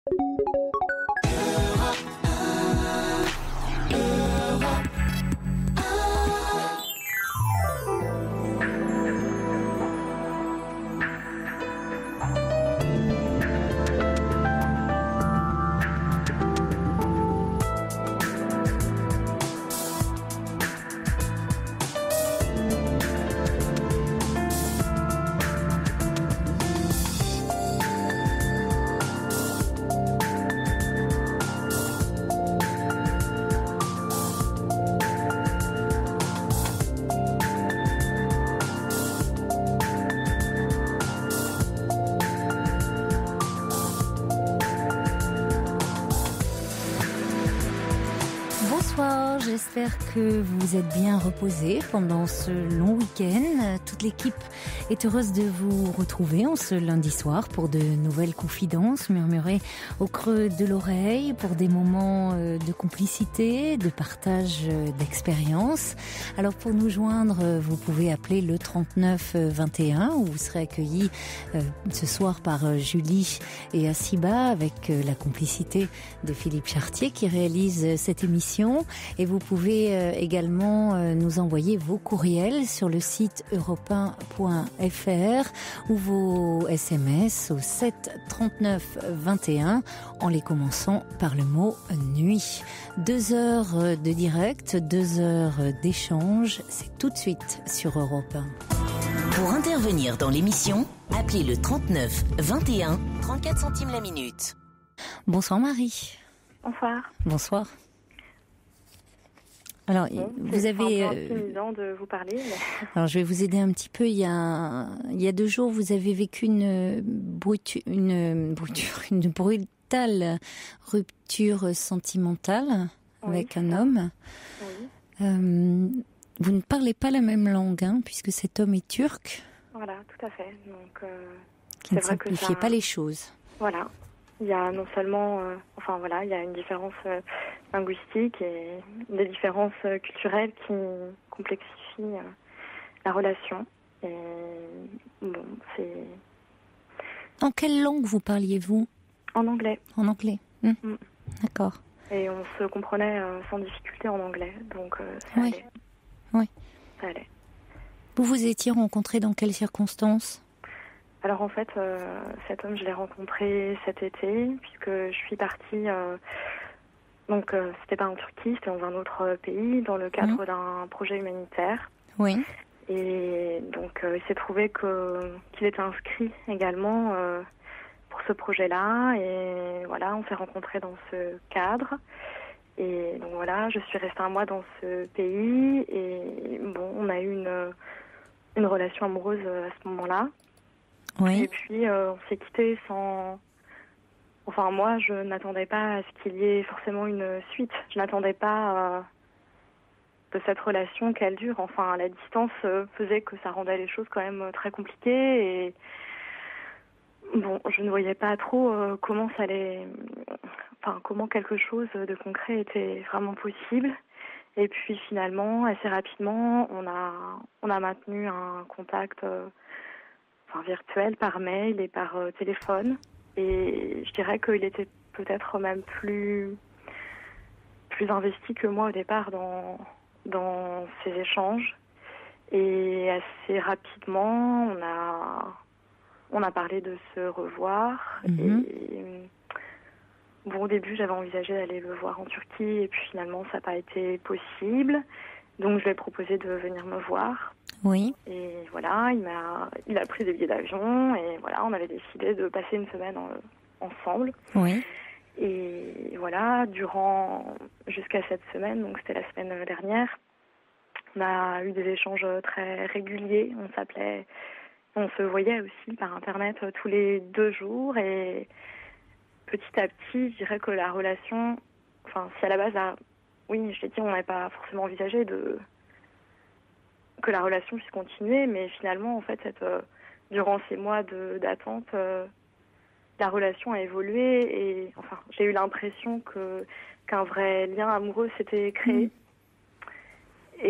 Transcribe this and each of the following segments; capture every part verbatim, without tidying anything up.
J'espère que vous êtes bien reposés pendant ce long week-end. Toute l'équipe est heureuse de vous retrouver en ce lundi soir pour de nouvelles confidences murmurées au creux de l'oreille, pour des moments de complicité, de partage d'expériences. Alors pour nous joindre, vous pouvez appeler le trente-neuf vingt et un où vous serez accueillis ce soir par Julie et Asiba avec la complicité de Philippe Chartier qui réalise cette émission. Et vous pouvez également nous envoyer vos courriels sur le site europe un point f r ou vos S M S au sept trente-neuf vingt et un en les commençant par le mot nuit. Deux heures de direct, deux heures d'échange, c'est tout de suite sur Europe un. Pour intervenir dans l'émission, appelez le trente-neuf vingt et un, trente-quatre centimes la minute. Bonsoir Marie. Bonsoir. Bonsoir. Alors, bon, vous avez. C'est un peu intimidant de vous parler. Mais... Alors, je vais vous aider un petit peu. Il y a, il y a deux jours, vous avez vécu une bruture, une bruture, une brutale rupture sentimentale oui, avec un ça. homme. Oui. Euh, vous ne parlez pas la même langue, hein, puisque cet homme est turc. Voilà, tout à fait. Donc, euh, qui c'est ne vrai simplifiait que ça... pas les choses. Voilà. Il y a non seulement, euh, enfin voilà, il y a une différence euh, linguistique et des différences euh, culturelles qui complexifient euh, la relation. Et bon, c'est. En quelle langue vous parliez-vous ? En anglais. En anglais. Mmh. Mmh. D'accord. Et on se comprenait euh, sans difficulté en anglais, donc euh, ça oui. allait. Oui. Ça allait. Vous vous étiez rencontrés dans quelles circonstances ? Alors en fait, euh, cet homme, je l'ai rencontré cet été, puisque je suis partie, euh, donc euh, c'était pas en Turquie, c'était dans un autre pays, dans le cadre mmh. d'un projet humanitaire. Oui. Et donc euh, il s'est trouvé que qu'il était inscrit également euh, pour ce projet-là, et voilà, on s'est rencontrés dans ce cadre. Et donc voilà, je suis restée un mois dans ce pays, et bon, on a eu une, une relation amoureuse à ce moment-là. Oui. Et puis, euh, on s'est quittés sans... Enfin, moi, je n'attendais pas à ce qu'il y ait forcément une suite. Je n'attendais pas euh, de cette relation qu'elle dure. Enfin, la distance euh, faisait que ça rendait les choses quand même très compliquées. Et bon, je ne voyais pas trop euh, comment ça allait... Enfin, comment quelque chose de concret était vraiment possible. Et puis, finalement, assez rapidement, on a, on a maintenu un contact... Euh, Enfin, virtuel, par mail et par euh, téléphone. Et je dirais qu'il était peut-être même plus, plus investi que moi au départ dans, dans ces échanges. Et assez rapidement, on a, on a parlé de se revoir. Mm-hmm. Et bon, au début, j'avais envisagé d'aller le voir en Turquie, et puis finalement, ça n'a pas été possible. Donc, je lui ai proposé de venir me voir. Oui. Et voilà, il m'a, il a pris des billets d'avion, et voilà, on avait décidé de passer une semaine en, ensemble. Oui. Et voilà, durant, jusqu'à cette semaine, donc c'était la semaine dernière, on a eu des échanges très réguliers. On s'appelait, on se voyait aussi par Internet tous les deux jours, et petit à petit, je dirais que la relation, enfin, si à la base, là, oui, je l'ai dit, on n'avait pas forcément envisagé de que la relation puisse continuer, mais finalement, en fait, cette, euh, durant ces mois de, d'attente, euh, la relation a évolué, et enfin, j'ai eu l'impression que qu'un vrai lien amoureux s'était créé. Mmh.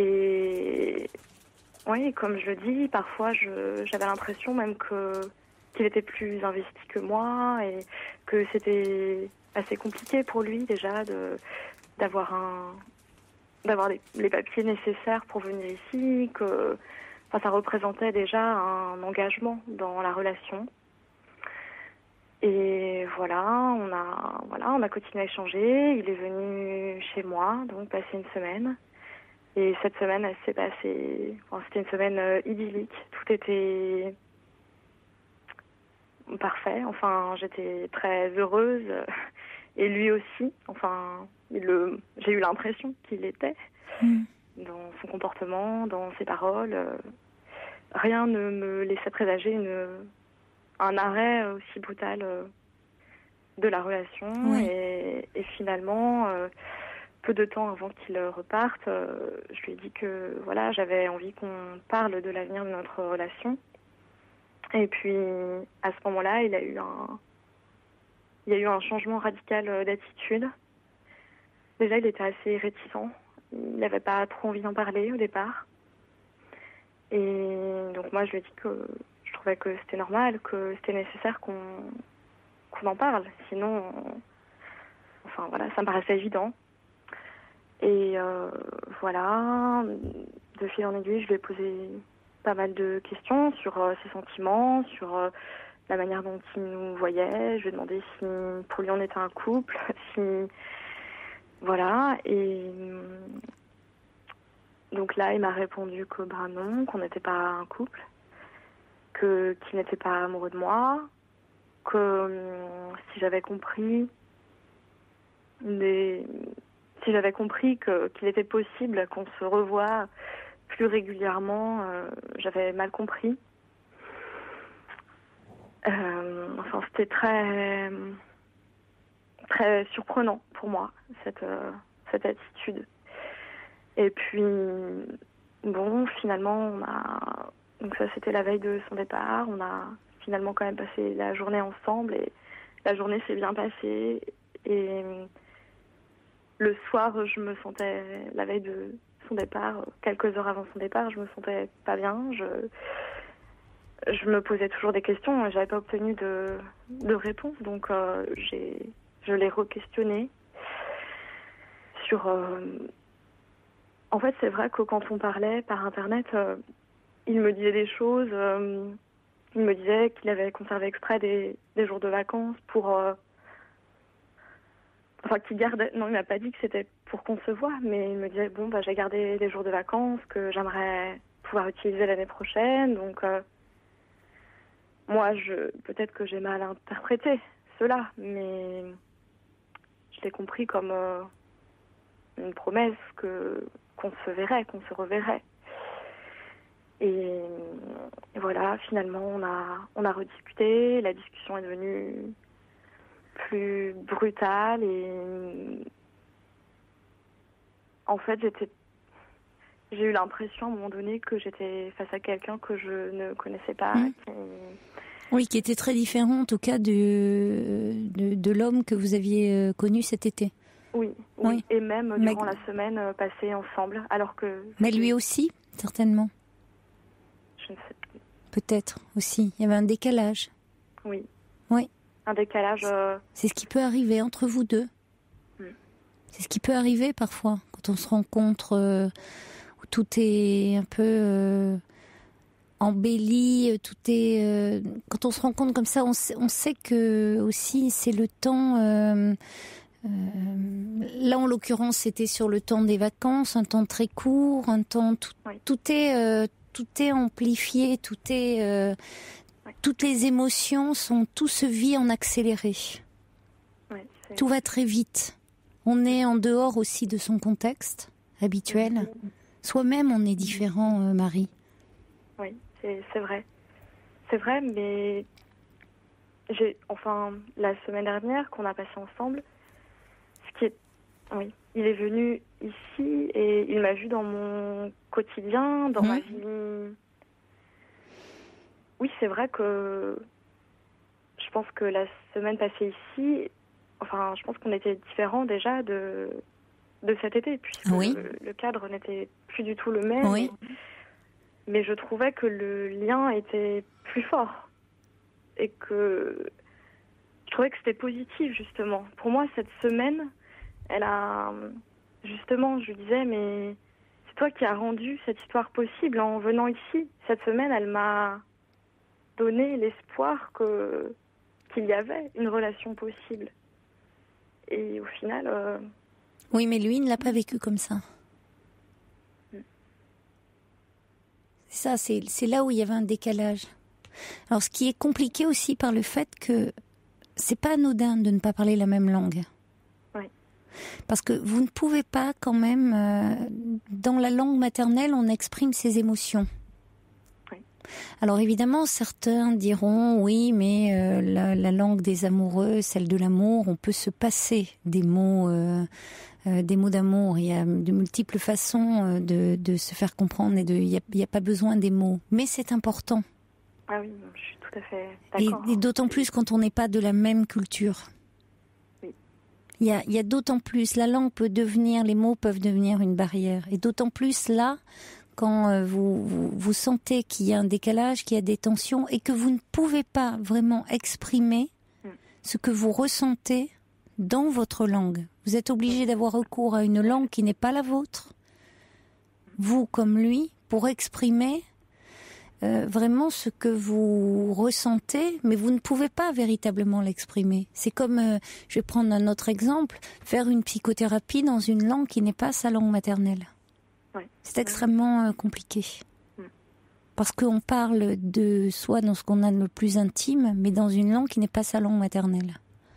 Et oui, comme je le dis, parfois, je, j'avais l'impression même que qu'il était plus investi que moi et que c'était assez compliqué pour lui déjà de, d'avoir, un, d'avoir les, les papiers nécessaires pour venir ici, que enfin, ça représentait déjà un engagement dans la relation. Et voilà, on a, voilà, on a continué à échanger. Il est venu chez moi, donc passer une semaine. Et cette semaine, elle s'est passée... Enfin, c'était une semaine euh, idyllique. Tout était parfait. Enfin, j'étais très heureuse. Et lui aussi. Enfin, il le... j'ai eu l'impression qu'il l'était. Mmh. Dans son comportement, dans ses paroles. Euh, rien ne me laissait présager une... un arrêt aussi brutal euh, de la relation. Oui. Et, et finalement, euh, peu de temps avant qu'il reparte, euh, je lui ai dit que voilà, j'avais envie qu'on parle de l'avenir de notre relation. Et puis, à ce moment-là, il a eu un, il y a eu un changement radical d'attitude. Déjà, il était assez réticent. Il n'avait pas trop envie d'en parler au départ. Et donc moi, je lui ai dit que je trouvais que c'était normal, que c'était nécessaire qu'on, qu'on en parle. Sinon, on... enfin voilà, ça me paraissait évident. Et euh, voilà, de fil en aiguille, je lui ai posé pas mal de questions sur euh, ses sentiments, sur euh, la manière dont il nous voyait. Je lui ai demandé si pour lui on était un couple, si... Voilà, et... Donc là, il m'a répondu que bah non, qu'on n'était pas un couple, que qu'il n'était pas amoureux de moi, que euh, si j'avais compris des... si j'avais compris que qu'il était possible qu'on se revoie plus régulièrement, euh, j'avais mal compris. Euh, enfin, c'était très très surprenant pour moi cette euh, cette attitude. Et puis, bon, finalement, on a... Donc ça, c'était la veille de son départ. On a finalement quand même passé la journée ensemble et la journée s'est bien passée. Et le soir, je me sentais, la veille de son départ, quelques heures avant son départ, je me sentais pas bien. Je, je me posais toujours des questions et j'avais pas obtenu de, de réponse. Donc, euh, j'ai, je l'ai re-questionné sur... Euh, En fait, c'est vrai que quand on parlait par Internet, euh, il me disait des choses. Euh, il me disait qu'il avait conservé exprès des, des jours de vacances pour... Euh, enfin, qu'il gardait... Non, il m'a pas dit que c'était pour qu'on se voit, mais il me disait, bon, bah, j'ai gardé des jours de vacances que j'aimerais pouvoir utiliser l'année prochaine. Donc, euh, moi, je peut-être que j'ai mal interprété cela, mais je l'ai compris comme euh, une promesse que... qu'on se verrait, qu'on se reverrait. Et, et voilà, finalement, on a, on a rediscuté, la discussion est devenue plus brutale et en fait, j'étais, j'ai eu l'impression à un moment donné que j'étais face à quelqu'un que je ne connaissais pas. Mmh. Qui... Oui, qui était très différent en tout cas de, de, de l'homme que vous aviez connu cet été. Oui, oui, oui, et même Mais... durant la semaine euh, passée ensemble, alors que... Mais lui aussi, certainement. Je ne sais plus. Peut-être aussi. Il y avait un décalage. Oui. Oui. Un décalage... Euh... C'est ce qui peut arriver entre vous deux. Mm. C'est ce qui peut arriver parfois, quand on se rencontre, euh, où tout est un peu euh, embelli, tout est... Euh, quand on se rencontre comme ça, on sait, on sait que aussi c'est le temps... Euh, Euh, là, en l'occurrence, c'était sur le temps des vacances, un temps très court, un temps tout, oui. tout est euh, tout est amplifié, tout est euh, oui. toutes les émotions sont tout se vit en accéléré. Oui, tout va très vite. On est en dehors aussi de son contexte habituel. Oui. Soi-même, on est différent, euh, Marie. Oui, c'est, c'est vrai, c'est vrai, mais j'ai enfin la semaine dernière qu'on a passé ensemble. Qui est, oui, il est venu ici et il m'a vu dans mon quotidien, dans mmh. ma vie. Oui, c'est vrai que je pense que la semaine passée ici, enfin, je pense qu'on était différents déjà de, de cet été, puisque oui. le, le cadre n'était plus du tout le même. Oui. Mais je trouvais que le lien était plus fort. et que je trouvais que c'était positif, justement. Pour moi, cette semaine, elle a... Justement, je lui disais, mais c'est toi qui as rendu cette histoire possible en venant ici. Cette semaine, elle m'a donné l'espoir que, qu'il y avait une relation possible. Et au final... Euh... Oui, mais lui, il ne l'a pas vécu comme ça. C'est ça, c'est, c'est là où il y avait un décalage. Alors, ce qui est compliqué aussi par le fait que c'est pas anodin de ne pas parler la même langue. Oui. Parce que vous ne pouvez pas quand même... Euh, dans la langue maternelle, on exprime ses émotions. Oui. Alors évidemment, certains diront, oui, mais euh, la, la langue des amoureux, celle de l'amour, on peut se passer des mots... Euh, Euh, des mots d'amour, il y a de multiples façons euh, de, de se faire comprendre et de, il n'y a, il y a pas besoin des mots. Mais c'est important. Ah oui, je suis tout à fait et, d'accord. et d'autant plus quand on n'est pas de la même culture. Oui. Il y a, il y a d'autant plus, la langue peut devenir, les mots peuvent devenir une barrière. Et d'autant plus là, quand euh, vous, vous, vous sentez qu'il y a un décalage, qu'il y a des tensions et que vous ne pouvez pas vraiment exprimer mm. ce que vous ressentez dans votre langue. Vous êtes obligé d'avoir recours à une langue qui n'est pas la vôtre, vous comme lui, pour exprimer euh, vraiment ce que vous ressentez, mais vous ne pouvez pas véritablement l'exprimer. C'est comme, euh, je vais prendre un autre exemple, faire une psychothérapie dans une langue qui n'est pas sa langue maternelle. Oui. C'est extrêmement euh, compliqué. Mm. Parce qu'on parle de soi dans ce qu'on a de le plus intime, mais dans une langue qui n'est pas sa langue maternelle.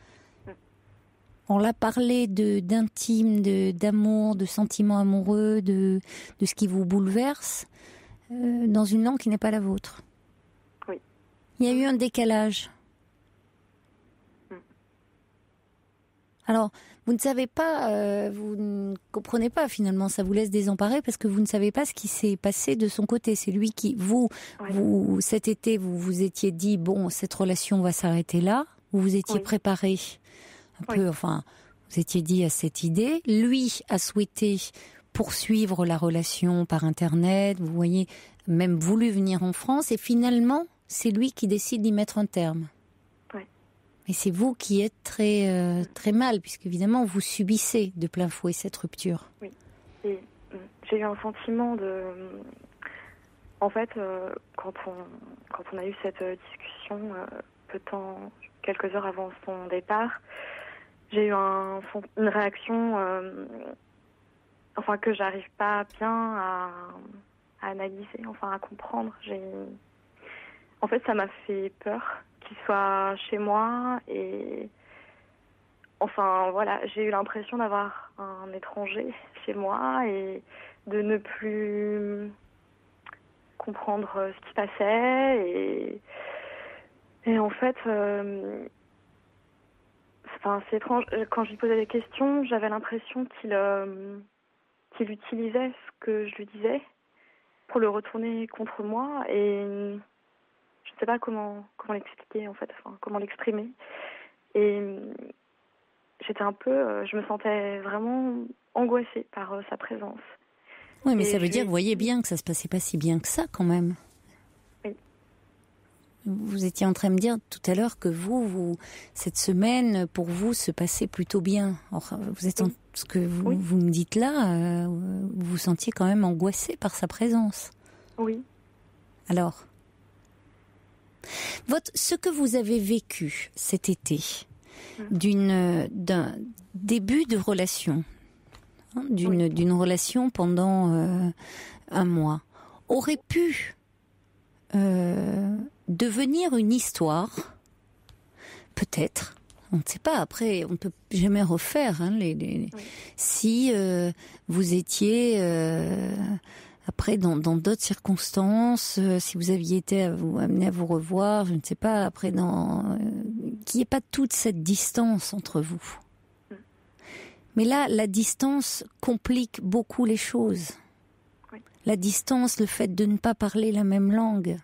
On l'a parlé de, d'intime, de, d'amour, de sentiments amoureux, de, de ce qui vous bouleverse, euh, dans une langue qui n'est pas la vôtre. Oui. Il y a eu un décalage. Mm. Alors, vous ne savez pas, euh, vous ne comprenez pas finalement, ça vous laisse désemparé parce que vous ne savez pas ce qui s'est passé de son côté. C'est lui qui, vous, oui. vous cet été, vous vous étiez dit, bon, cette relation va s'arrêter là, vous vous étiez oui. préparé. Un oui. peu, enfin, vous étiez dit à cette idée. Lui a souhaité poursuivre la relation par Internet. Vous voyez, même voulu venir en France. Et finalement, c'est lui qui décide d'y mettre un terme. Oui. Et c'est vous qui êtes très, euh, très mal, puisque évidemment, vous subissez de plein fouet cette rupture. Oui. Et euh, j'ai eu un sentiment de... En fait, euh, quand, on, quand on a eu cette discussion, euh, peu de temps, quelques heures avant son départ, j'ai eu un, une réaction, euh, enfin que j'arrive pas bien à, à analyser, enfin à comprendre. J'ai, en fait, ça m'a fait peur qu'il soit chez moi et, enfin voilà, j'ai eu l'impression d'avoir un étranger chez moi et de ne plus comprendre ce qui se passait et, et en fait. Euh, Enfin, c'est étrange. Quand je lui posais des questions, j'avais l'impression qu'il, euh, qu'il utilisait ce que je lui disais pour le retourner contre moi. Et je ne sais pas comment, comment l'expliquer, en fait, enfin, comment l'exprimer. Et j'étais un peu... Je me sentais vraiment angoissée par euh, sa présence. Oui, mais et ça veut je... dire, vous voyez bien que ça ne se passait pas si bien que ça, quand même. Vous étiez en train de me dire tout à l'heure que vous, vous cette semaine, pour vous, se passait plutôt bien. Or, vous êtes en, ce que vous, oui. vous me dites là, euh, vous vous sentiez quand même angoissé par sa présence. Oui. Alors, votre, ce que vous avez vécu cet été, mmh. d'une, d'un début de relation, hein, d'une, oui. d'une relation pendant euh, un mois, aurait pu... Euh, devenir une histoire, peut-être, on ne sait pas, après on ne peut jamais refaire, hein, les, les... Oui. si euh, vous étiez euh, après dans, dans d'autres circonstances, euh, si vous aviez été à vous, amené à vous revoir, je ne sais pas, après dans euh, qu'il n'y ait pas toute cette distance entre vous. Mm. Mais là, la distance complique beaucoup les choses. Oui. La distance, le fait de ne pas parler la même langue.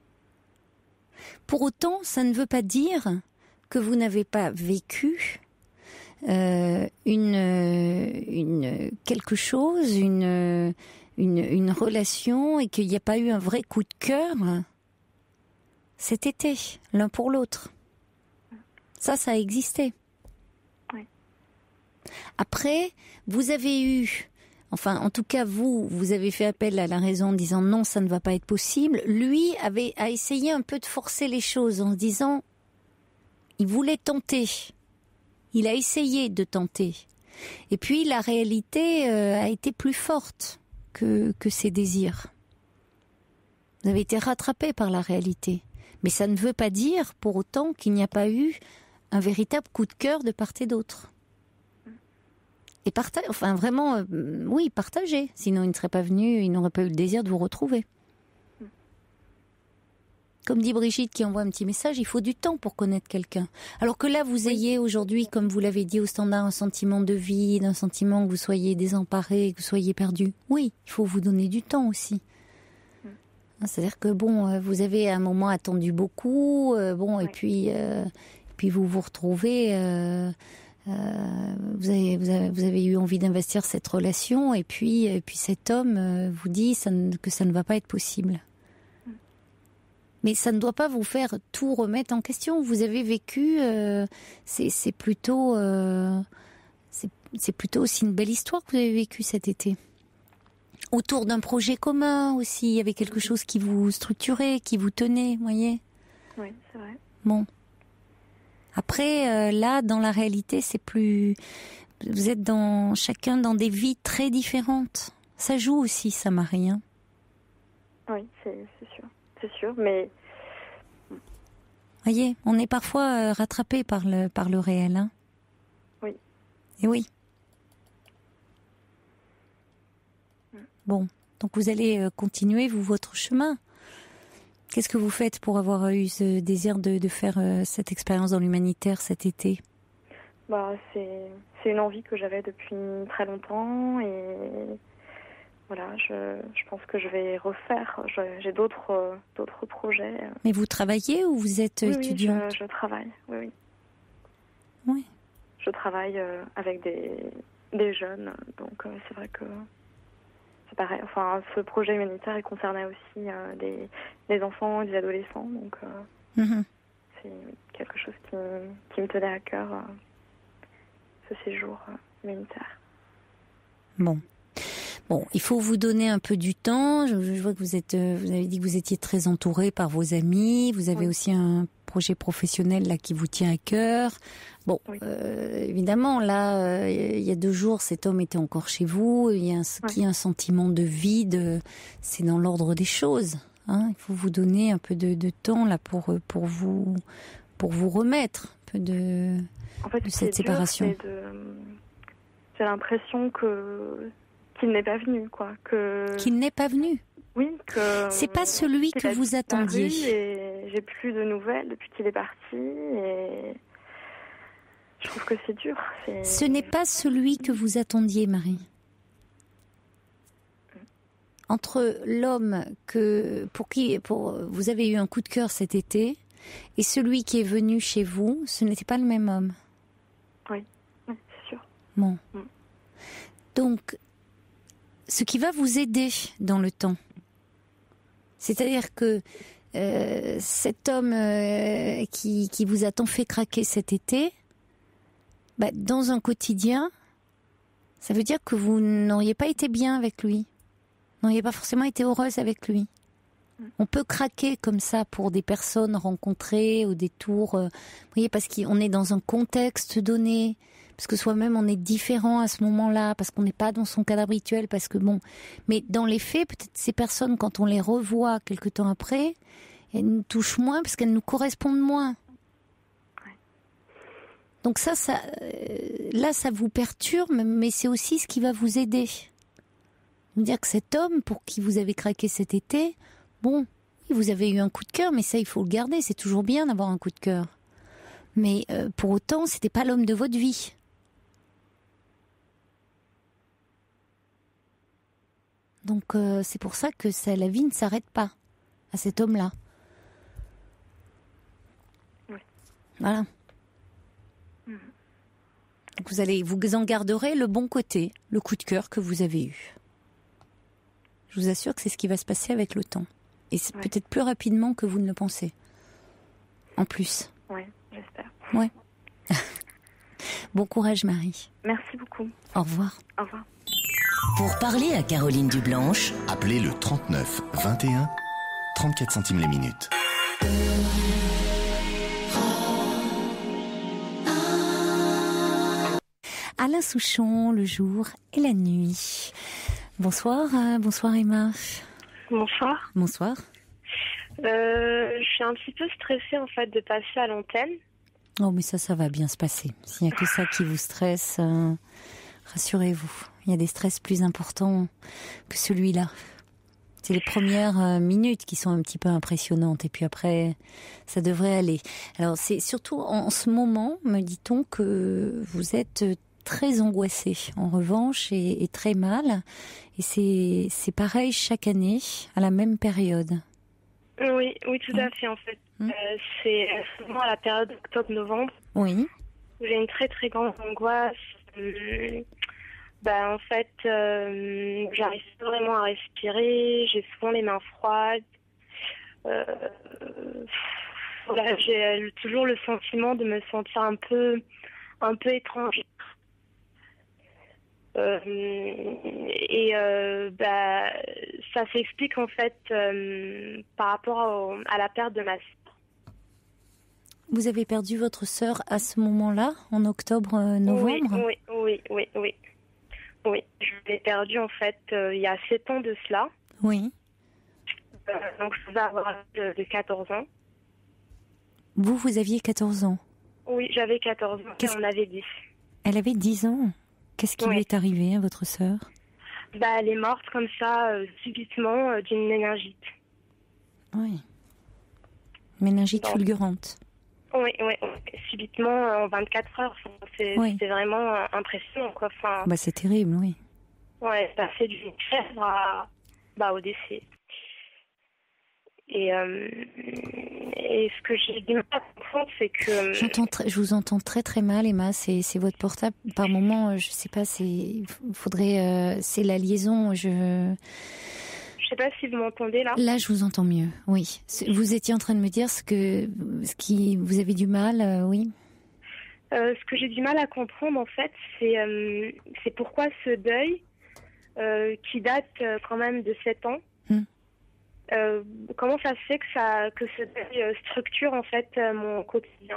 Pour autant, ça ne veut pas dire que vous n'avez pas vécu euh, une, une, quelque chose, une, une, une relation et qu'il n'y a pas eu un vrai coup de cœur. cet été, l'un pour l'autre. Ça, ça a existé. Oui. Après, vous avez eu, enfin, en tout cas, vous, vous avez fait appel à la raison en disant non, ça ne va pas être possible. Lui avait, a essayé un peu de forcer les choses en se disant, il voulait tenter. Il a essayé de tenter. Et puis, la réalité euh, a été plus forte que, que ses désirs. Vous avez été rattrapé par la réalité. Mais ça ne veut pas dire, pour autant, qu'il n'y a pas eu un véritable coup de cœur de part et d'autre. Et partage, enfin vraiment, euh, oui, partagez. Sinon, il ne serait pas venu, il n'aurait pas eu le désir de vous retrouver. Comme dit Brigitte qui envoie un petit message, il faut du temps pour connaître quelqu'un. Alors que là, vous ayez aujourd'hui, comme vous l'avez dit au standard, un sentiment de vide, un sentiment que vous soyez désemparé, que vous soyez perdu. Oui, il faut vous donner du temps aussi. C'est-à-dire que bon, vous avez à un moment attendu beaucoup, euh, bon, ouais. et puis, euh, et puis vous vous retrouvez, euh, euh, vous, avez, vous, avez, vous avez eu envie d'investir cette relation, et puis, et puis cet homme euh, vous dit ça ne, que ça ne va pas être possible. Mm. Mais ça ne doit pas vous faire tout remettre en question. Vous avez vécu, euh, c'est, c'est plutôt, euh, c'est, c'est plutôt aussi une belle histoire que vous avez vécue cet été. Autour d'un projet commun aussi, il y avait quelque chose qui vous structurait, qui vous tenait, vous voyez ? Oui, c'est vrai. Bon. Après, euh, là, dans la réalité, c'est plus... Vous êtes dans chacun dans des vies très différentes. Ça joue aussi, ça, Marie. Hein ? Oui, c'est, c'est sûr. C'est sûr, mais... Vous voyez, on est parfois euh, rattrapé par le, par le réel. Hein ? Oui. Et oui. Bon, donc vous allez continuer, vous, votre chemin. Qu'est-ce que vous faites pour avoir eu ce désir de, de faire euh, cette expérience dans l'humanitaire cet été ? Bah, c'est, c'est une envie que j'avais depuis très longtemps et voilà, je, je pense que je vais refaire. Je, j'ai d'autres, euh, d'autres projets. Mais vous travaillez ou vous êtes oui, étudiante ? Oui, je, je travaille, oui, oui. Oui. Je travaille euh, avec des, des jeunes, donc euh, c'est vrai que... C'est pareil. Enfin, ce projet humanitaire, il concernait aussi euh, des, des enfants et des adolescents. Donc, euh, mm-hmm. c'est quelque chose qui, qui me tenait à cœur, euh, ce séjour euh, humanitaire. Bon. Bon, il faut vous donner un peu du temps. Je, je vois que vous êtes, vous avez dit que vous étiez très entouré par vos amis. Vous avez oui. aussi un projet professionnel là qui vous tient à cœur. Bon, oui. euh, évidemment, là, euh, il y a deux jours, cet homme était encore chez vous. Il y a un, oui. qu'il y a un sentiment de vide. C'est dans l'ordre des choses. Hein. Il faut vous donner un peu de, de temps là pour pour vous pour vous remettre un peu de, en fait, de cette dur, séparation. De... J'ai l'impression que qu'il n'est pas venu, quoi. Que... Qu'il n'est pas venu. Oui, que... C'est pas celui que vous attendiez. Et j'ai plus de nouvelles depuis qu'il est parti et je trouve que c'est dur. C'est... Ce n'est pas celui que vous attendiez, Marie. Entre l'homme que pour qui pour vous avez eu un coup de cœur cet été et celui qui est venu chez vous, ce n'était pas le même homme. Oui, oui c'est sûr. Bon. Mm. Donc, ce qui va vous aider dans le temps, c'est-à-dire que euh, cet homme euh, qui, qui vous a tant fait craquer cet été, bah, dans un quotidien, ça veut dire que vous n'auriez pas été bien avec lui, n'auriez pas forcément été heureuse avec lui. On peut craquer comme ça pour des personnes rencontrées au détour, euh, vous voyez, parce qu'on est dans un contexte donné, parce que soi-même on est différent à ce moment-là, parce qu'on n'est pas dans son cadre habituel, parce que bon, mais dans les faits, peut-être ces personnes, quand on les revoit quelque temps après, elles nous touchent moins parce qu'elles nous correspondent moins. Donc ça, ça, euh, là, ça vous perturbe, mais c'est aussi ce qui va vous aider. Vous dire que cet homme pour qui vous avez craqué cet été, bon, vous avez eu un coup de cœur, mais ça, il faut le garder. C'est toujours bien d'avoir un coup de cœur. Mais euh, pour autant, c'était pas l'homme de votre vie. Donc euh, c'est pour ça que ça, la vie ne s'arrête pas à cet homme-là. Oui. Voilà. Mmh. Donc vous allez, vous en garderez le bon côté, le coup de cœur que vous avez eu. Je vous assure que c'est ce qui va se passer avec le temps. Et c'est ouais. peut-être plus rapidement que vous ne le pensez. en plus. Oui, j'espère. Ouais. Bon courage, Marie. Merci beaucoup. Au revoir. Au revoir. Pour parler à Caroline Dublanche, appelez le trente-neuf vingt et un, trente-quatre centimes les minutes. Alain Souchon, le jour et la nuit. Bonsoir, euh, bonsoir Emma. Bonsoir. Bonsoir. Euh, je suis un petit peu stressée en fait de passer à l'antenne. Oh mais ça, ça va bien se passer. S'il n'y a que ça qui vous stresse, euh, rassurez-vous. Il y a des stress plus importants que celui-là. C'est les premières euh, minutes qui sont un petit peu impressionnantes et puis après, ça devrait aller. Alors c'est surtout en, en ce moment, me dit-on, que vous êtes très angoissée en revanche et, et très mal. Et c'est, c'est pareil chaque année à la même période. Oui, oui, tout à Mmh. fait en fait. Mmh. Euh, c'est souvent à la période octobre-novembre Oui. où j'ai une très très grande angoisse. Hum, bah, en fait, euh, j'arrive pas vraiment à respirer, j'ai souvent les mains froides. Euh, voilà, j'ai toujours le sentiment de me sentir un peu, un peu étrangère. Euh, et euh, bah, ça s'explique en fait euh, par rapport au, à la perte de ma sœur. Vous avez perdu votre sœur à ce moment-là, en octobre-novembre? Oui, oui, oui, oui, oui. Oui, je l'ai perdue en fait euh, il y a sept ans de cela. Oui. Euh, donc je devais avoir de, de quatorze ans. Vous, vous aviez quatorze ans. Oui, j'avais quatorze ans et Qu'est-ce- on avait dix. Elle avait dix ans. Qu'est-ce qui Oui. lui est arrivé à votre sœur? Bah, elle est morte comme ça, euh, subitement, euh, d'une méningite. Oui. Méningite Bon. fulgurante. Oui, oui, oui. Subitement, euh, en vingt-quatre heures. Enfin, c'est, Oui. c'est vraiment euh, impressionnant, quoi. Enfin, Bah, c'est terrible, oui. ouais, passer d'une fièvre à, bah, au décès. Et, euh, et ce que j'ai du mal à comprendre, c'est que... J'entends très- je vous entends très très mal, Emma. C'est, c'est votre portable. Par moment, euh, je sais pas. C'est, faudrait. euh, c'est la liaison. Je. Je sais pas si vous m'entendez, là. Là, je vous entends mieux. Oui. C'est- Vous étiez en train de me dire ce que, ce qui, vous avez du mal, euh, oui. Euh, ce que j'ai du mal à comprendre, en fait, c'est, euh, c'est pourquoi ce deuil, euh, qui date euh, quand même de sept ans, Hmm. euh, comment ça se fait que, ça, que ce deuil euh, structure, en fait, euh, mon quotidien.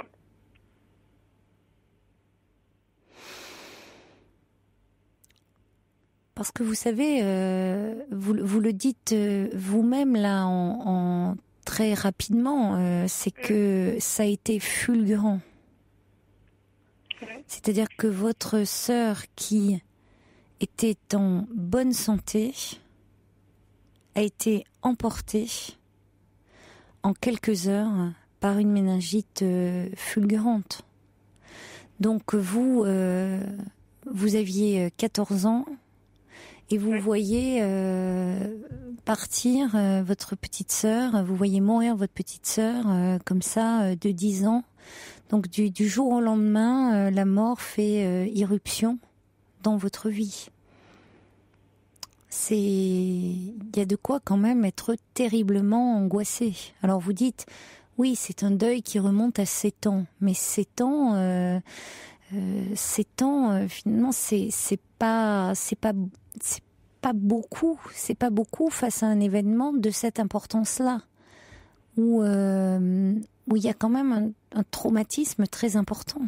Parce que vous savez, euh, vous, vous le dites euh, vous-même là, en, en très rapidement, euh, c'est que ça a été fulgurant. Ouais. C'est-à-dire que votre sœur, qui était en bonne santé, a été emportée en quelques heures par une méningite euh, fulgurante. Donc vous, euh, vous aviez quatorze ans et vous Ouais. voyez euh, partir euh, votre petite sœur, vous voyez mourir votre petite sœur euh, comme ça euh, de dix ans. Donc du, du jour au lendemain, euh, la mort fait euh, irruption dans votre vie. C'est, il y a de quoi quand même être terriblement angoissé. Alors vous dites, oui, c'est un deuil qui remonte à sept ans, mais sept ans, euh, euh, sept ans, euh, finalement, c'est c'est pas, c'est pas, c'est pas beaucoup, c'est pas beaucoup face à un événement de cette importance-là, où euh, où il y a quand même un, un traumatisme très important,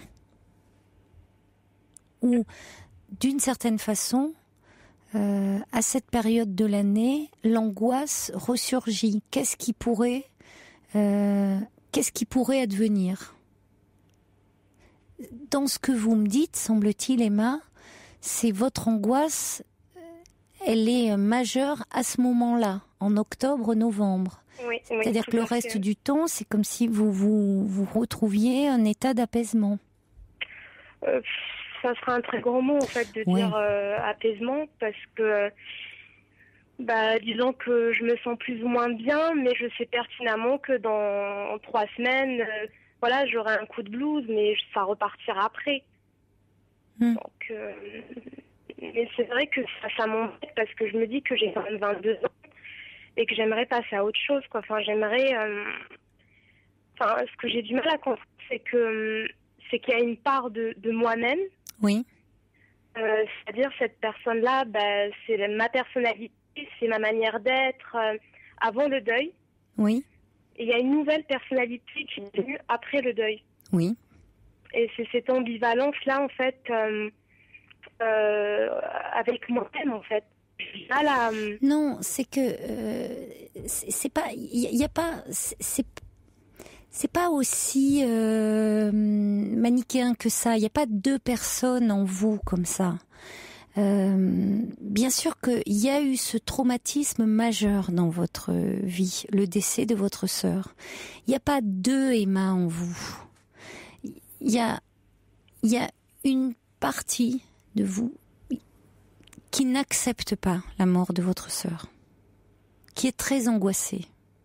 où d'une certaine façon, Euh, à cette période de l'année, l'angoisse ressurgit. Qu'est-ce qui pourrait, euh, qu'est-ce qui pourrait advenir? Dans ce que vous me dites, semble-t-il, Emma, c'est votre angoisse, elle est majeure à ce moment-là, en octobre-novembre. Oui, oui, C'est-à-dire tout que le à fait. reste du temps, c'est comme si vous vous, vous retrouviez un état d'apaisement. Euh, ça sera un très grand mot en fait de Ouais. dire euh, apaisement parce que bah disons que je me sens plus ou moins bien, mais je sais pertinemment que dans trois semaines, euh, voilà, j'aurai un coup de blues, mais ça repartira après. Hmm. Donc, euh, mais c'est vrai que ça, ça m'embête parce que je me dis que j'ai quand même vingt-deux ans et que j'aimerais passer à autre chose, quoi. Enfin, j'aimerais, euh, enfin, ce que j'ai du mal à comprendre, c'est que c'est qu'il y a une part de, de moi-même. Oui. Euh, c'est-à-dire cette personne-là, bah, c'est ma personnalité, c'est ma manière d'être euh, avant le deuil. Oui. Et il y a une nouvelle personnalité qui est venue après le deuil. Oui. Et c'est cette ambivalence-là, en fait, euh, euh, avec moi-même, en fait. Là, là, non, c'est que euh, c'est, c'est pas, il y, y a pas, c'est, c'est c'est pas aussi euh, manichéen que ça. Il n'y a pas deux personnes en vous comme ça. Euh, bien sûr qu'il y a eu ce traumatisme majeur dans votre vie, le décès de votre sœur. Il n'y a pas deux Emma en vous. Il y a, il y a une partie de vous qui n'accepte pas la mort de votre sœur, qui est très angoissée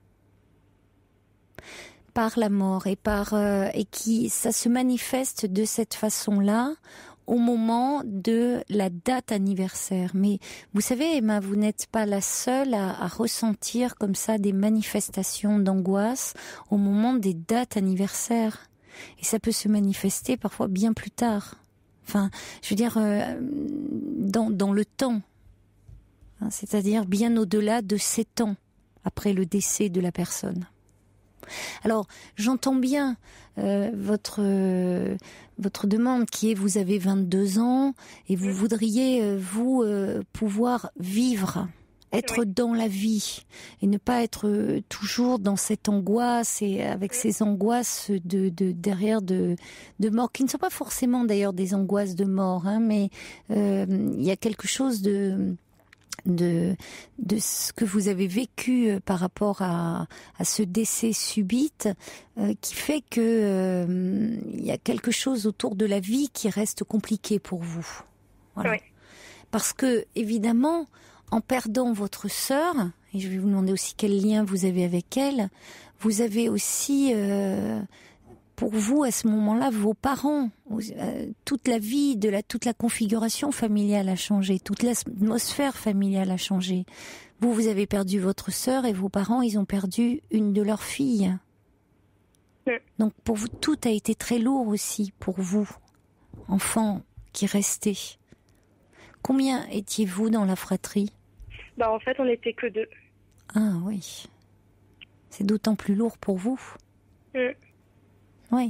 par la mort et par euh, et qui ça se manifeste de cette façon-là au moment de la date anniversaire. Mais vous savez, Emma, vous n'êtes pas la seule à, à ressentir comme ça des manifestations d'angoisse au moment des dates anniversaires. Et ça peut se manifester parfois bien plus tard. Enfin, je veux dire, euh, dans, dans le temps. Hein, c'est-à-dire bien au-delà de sept ans après le décès de la personne. Alors, j'entends bien euh, votre euh, votre demande qui est vous avez vingt-deux ans et vous voudriez euh, vous euh, pouvoir vivre, être oui. dans la vie et ne pas être euh, toujours dans cette angoisse et avec oui. ces angoisses de, de derrière de de mort qui ne sont pas forcément d'ailleurs des angoisses de mort, hein, mais euh, il y a quelque chose de de de ce que vous avez vécu par rapport à à ce décès subit euh, qui fait que euh, il y a quelque chose autour de la vie qui reste compliqué pour vous. Voilà. Oui. Parce que évidemment, en perdant votre sœur, et je vais vous demander aussi quel lien vous avez avec elle, vous avez aussi euh, pour vous, à ce moment-là, vos parents, euh, toute la vie, de la, toute la configuration familiale a changé, toute l'atmosphère familiale a changé. Vous, vous avez perdu votre sœur et vos parents, ils ont perdu une de leurs filles. Oui. Donc pour vous, tout a été très lourd aussi pour vous, enfant qui restait. Combien étiez-vous dans la fratrie ? Bah, en fait, on n'était que deux. Ah oui. C'est d'autant plus lourd pour vous. Oui. Oui.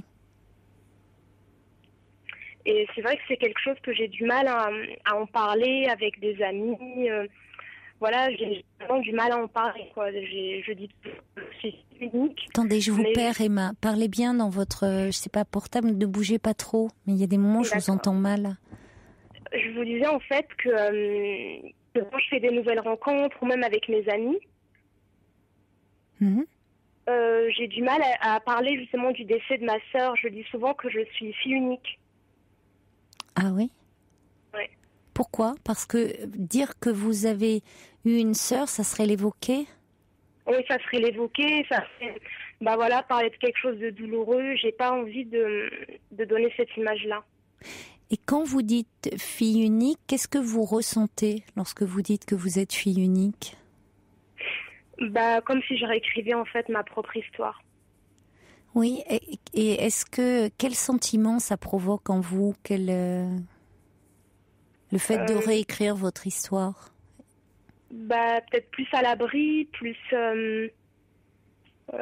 Et c'est vrai que c'est quelque chose que j'ai du mal à, à en parler avec des amis. Euh, voilà, j'ai vraiment du mal à en parler, quoi. J'ai, je dis que c'est unique. Attendez, je vous mais... perds, Emma. Parlez bien dans votre, je sais pas, portable, ne bougez pas trop. Mais il y a des moments où je vous entends mal. Je vous disais en fait que, euh, que quand je fais des nouvelles rencontres, ou même avec mes amis, mmh. Euh, j'ai du mal à, à parler justement du décès de ma sœur. Je dis souvent que je suis fille unique. Ah oui ? Oui. Pourquoi ? Parce que dire que vous avez eu une sœur, ça serait l'évoquer ? Oui, ça serait l'évoquer. Ça serait, bah voilà, parler de quelque chose de douloureux. J'ai pas envie de, de donner cette image-là. Et quand vous dites fille unique, qu'est-ce que vous ressentez lorsque vous dites que vous êtes fille unique ? Bah, comme si je réécrivais en fait ma propre histoire. Oui, et, et est-ce que quel sentiment ça provoque en vous, quel euh, le fait euh, de réécrire votre histoire ? Bah, peut-être plus à l'abri, plus. Euh, euh,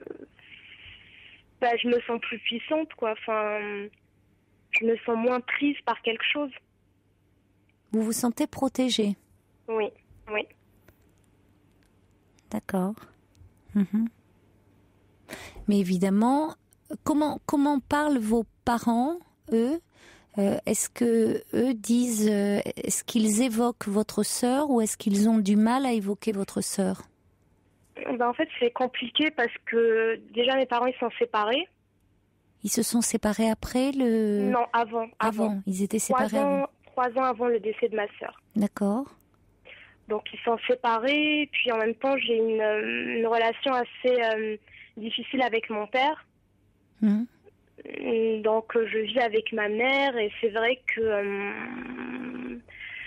bah, je me sens plus puissante, quoi. Enfin, je me sens moins prise par quelque chose. Vous vous sentez protégée ? Oui, oui. D'accord. Mmh. Mais évidemment, comment comment parlent vos parents, eux ? euh, Est-ce que eux disent, euh, est-ce qu'ils évoquent votre sœur ou est-ce qu'ils ont du mal à évoquer votre sœur ? Ben en fait, c'est compliqué parce que déjà mes parents ils sont séparés. Ils se sont séparés après le. Non, avant. Avant, avant. Ils étaient séparés trois ans, avant. Trois ans avant le décès de ma sœur. D'accord. Donc ils sont séparés, puis en même temps j'ai une, une relation assez euh, difficile avec mon père. Mmh. Donc je vis avec ma mère et c'est vrai que euh,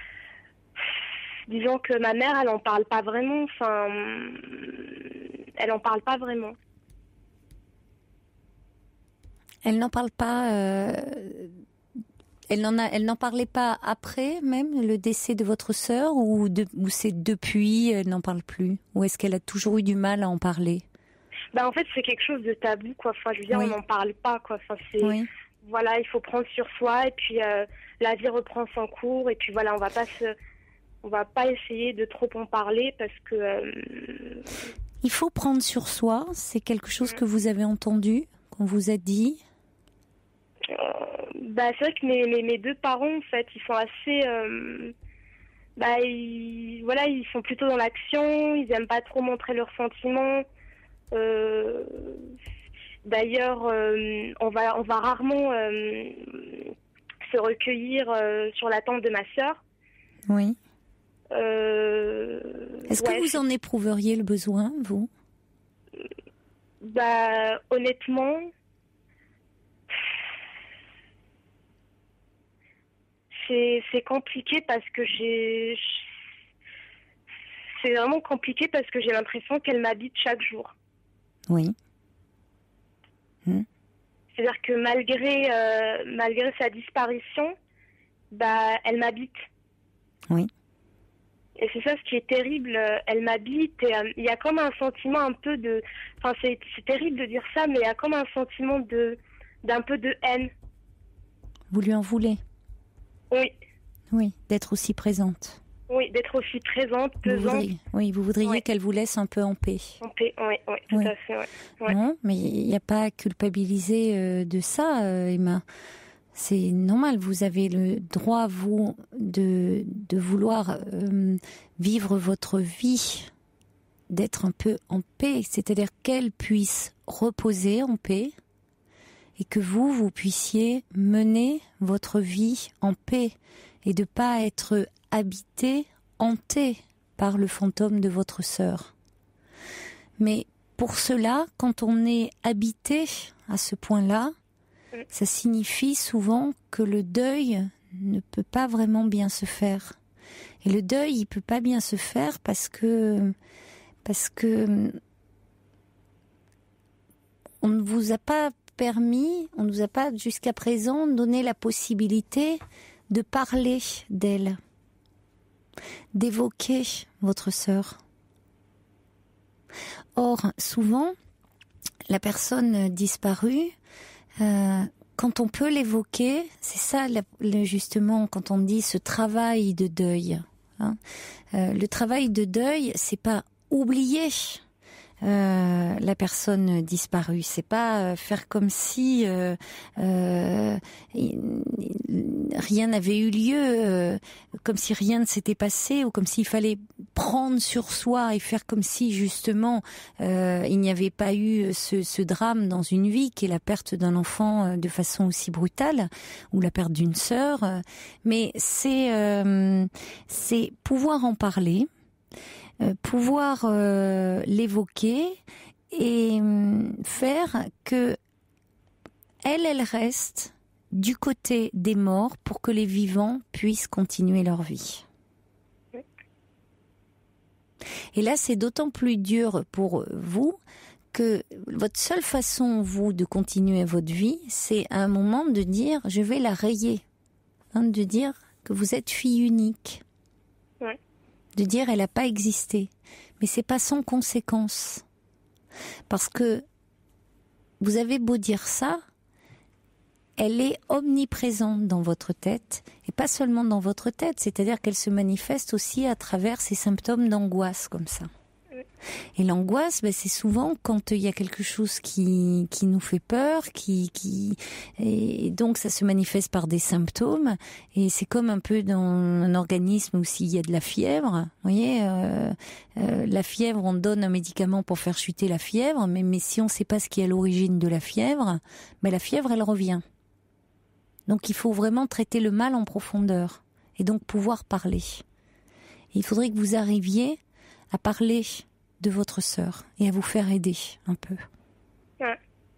disons que ma mère elle en parle pas vraiment, enfin elle en parle pas vraiment. Elle n'en parle pas. Euh, elle n'en a, elle n'en parlait pas après même le décès de votre sœur, ou, de, ou c'est depuis elle n'en parle plus, ou est-ce qu'elle a toujours eu du mal à en parler? Bah en fait c'est quelque chose de tabou quoi. Enfin je veux dire oui. On n'en parle pas quoi. Enfin c'est oui. Voilà, il faut prendre sur soi et puis euh, la vie reprend son cours et puis voilà, on va pas se, on va pas essayer de trop en parler parce que. Euh... Il faut prendre sur soi. C'est quelque chose mmh. que vous avez entendu, qu'on vous a dit. Euh, bah c'est vrai que mes, mes, mes deux parents en fait ils sont assez euh, bah ils, voilà ils sont plutôt dans l'action, ils aiment pas trop montrer leurs sentiments, euh, d'ailleurs euh, on va on va rarement euh, se recueillir euh, sur la tente de ma sœur. Oui. Euh, est-ce ouais, que vous en éprouveriez le besoin vous? Bah honnêtement C'est, c'est compliqué parce que j'ai... C'est vraiment compliqué parce que j'ai l'impression qu'elle m'habite chaque jour. Oui. Mmh. C'est-à-dire que malgré, euh, malgré sa disparition, bah, elle m'habite. Oui. Et c'est ça ce qui est terrible. Elle m'habite et euh, il y a comme un sentiment un peu de... Enfin, c'est, c'est terrible de dire ça, mais il y a comme un sentiment de, d'un peu de haine. Vous lui en voulez? Oui. Oui, d'être aussi présente. Oui, d'être aussi présente, pesante. Vous voudriez, oui, vous voudriez oui. qu'elle vous laisse un peu en paix. En paix, oui, oui, tout oui. à fait. Oui. Oui. Non, mais il n'y a pas à culpabiliser euh, de ça, euh, Emma. C'est normal, vous avez le droit, vous, de, de vouloir euh, vivre votre vie, d'être un peu en paix, c'est-à-dire qu'elle puisse reposer en paix, et que vous, vous puissiez mener votre vie en paix et de ne pas être habité, hanté par le fantôme de votre sœur. Mais pour cela, quand on est habité à ce point-là, ça signifie souvent que le deuil ne peut pas vraiment bien se faire. Et le deuil, il ne peut pas bien se faire parce que, parce que on ne vous a pas permis, on ne nous a pas jusqu'à présent donné la possibilité de parler d'elle, d'évoquer votre sœur. Or, souvent, la personne disparue, euh, quand on peut l'évoquer, c'est ça la, le, justement quand on dit ce travail de deuil. Hein, euh, le travail de deuil, c'est pas oublier Euh, la personne disparue, c'est pas euh, faire comme si euh, euh, rien n'avait eu lieu, euh, comme si rien ne s'était passé, ou comme s'il fallait prendre sur soi et faire comme si justement euh, il n'y avait pas eu ce, ce drame dans une vie qui est la perte d'un enfant de façon aussi brutale, ou la perte d'une sœur. Mais c'est euh, c'est pouvoir en parler. Euh, pouvoir euh, l'évoquer et euh, faire que elle, elle reste du côté des morts pour que les vivants puissent continuer leur vie. Oui. Et là, c'est d'autant plus dur pour vous que votre seule façon, vous, de continuer votre vie, c'est à un moment de dire « je vais la rayer hein, », de dire que vous êtes fille unique. Oui. De dire elle n'a pas existé, mais c'est pas sans conséquence, parce que vous avez beau dire ça, elle est omniprésente dans votre tête, et pas seulement dans votre tête, c'est-à-dire qu'elle se manifeste aussi à travers ces symptômes d'angoisse comme ça. Et l'angoisse, ben, c'est souvent quand il y a quelque chose qui qui nous fait peur, qui qui et donc ça se manifeste par des symptômes. Et c'est comme un peu dans un organisme où s'il y a de la fièvre, vous voyez, euh, euh, la fièvre, on donne un médicament pour faire chuter la fièvre, mais mais si on ne sait pas ce qui est à l'origine de la fièvre, ben la fièvre elle revient. Donc il faut vraiment traiter le mal en profondeur et donc pouvoir parler. Et il faudrait que vous arriviez à parler de votre sœur et à vous faire aider un peu. Ouais.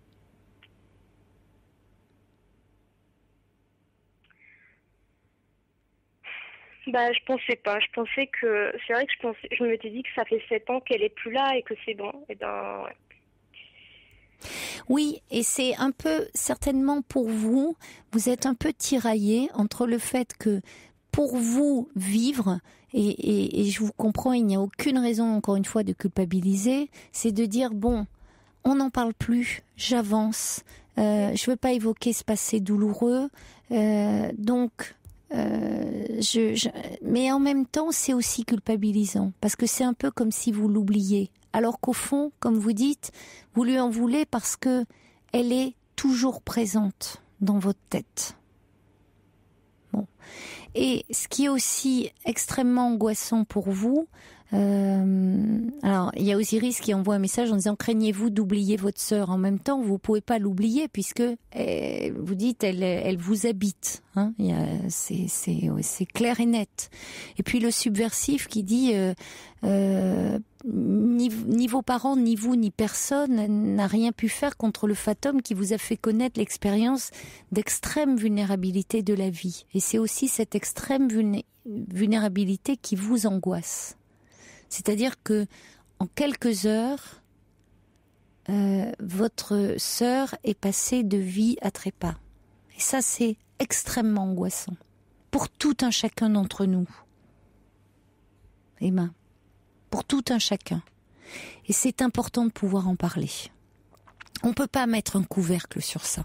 Bah, je pensais pas. Je pensais que c'est vrai que je pensais, je m'étais dit que ça fait sept ans qu'elle est plus là et que c'est bon. Et ben, ouais. Oui, et c'est un peu, certainement pour vous, vous êtes un peu tiraillé entre le fait que pour vous vivre, et, et, et je vous comprends, il n'y a aucune raison encore une fois de culpabiliser, c'est de dire bon, on n'en parle plus, j'avance, euh, je veux pas évoquer ce passé douloureux, euh, donc... Euh, je, je, mais en même temps, c'est aussi culpabilisant parce que c'est un peu comme si vous l'oubliez. Alors qu'au fond, comme vous dites, vous lui en voulez parce que elle est toujours présente dans votre tête. Bon. Et ce qui est aussi extrêmement angoissant pour vous, euh, alors il y a Osiris qui envoie un message en disant craignez-vous d'oublier votre sœur. En même temps, vous pouvez pas l'oublier puisque elle, vous dites elle, elle vous habite. Hein, il y a, c'est, c'est, ouais, c'est clair et net. Et puis le subversif qui dit euh, euh, ni, ni vos parents, ni vous, ni personne n'a rien pu faire contre le fantôme qui vous a fait connaître l'expérience d'extrême vulnérabilité de la vie. Et c'est aussi cette extrême vulné- vulnérabilité qui vous angoisse. C'est-à-dire que en quelques heures, euh, votre sœur est passée de vie à trépas. Et ça, c'est extrêmement angoissant pour tout un chacun d'entre nous. Emma, pour tout un chacun. Et c'est important de pouvoir en parler. On ne peut pas mettre un couvercle sur ça.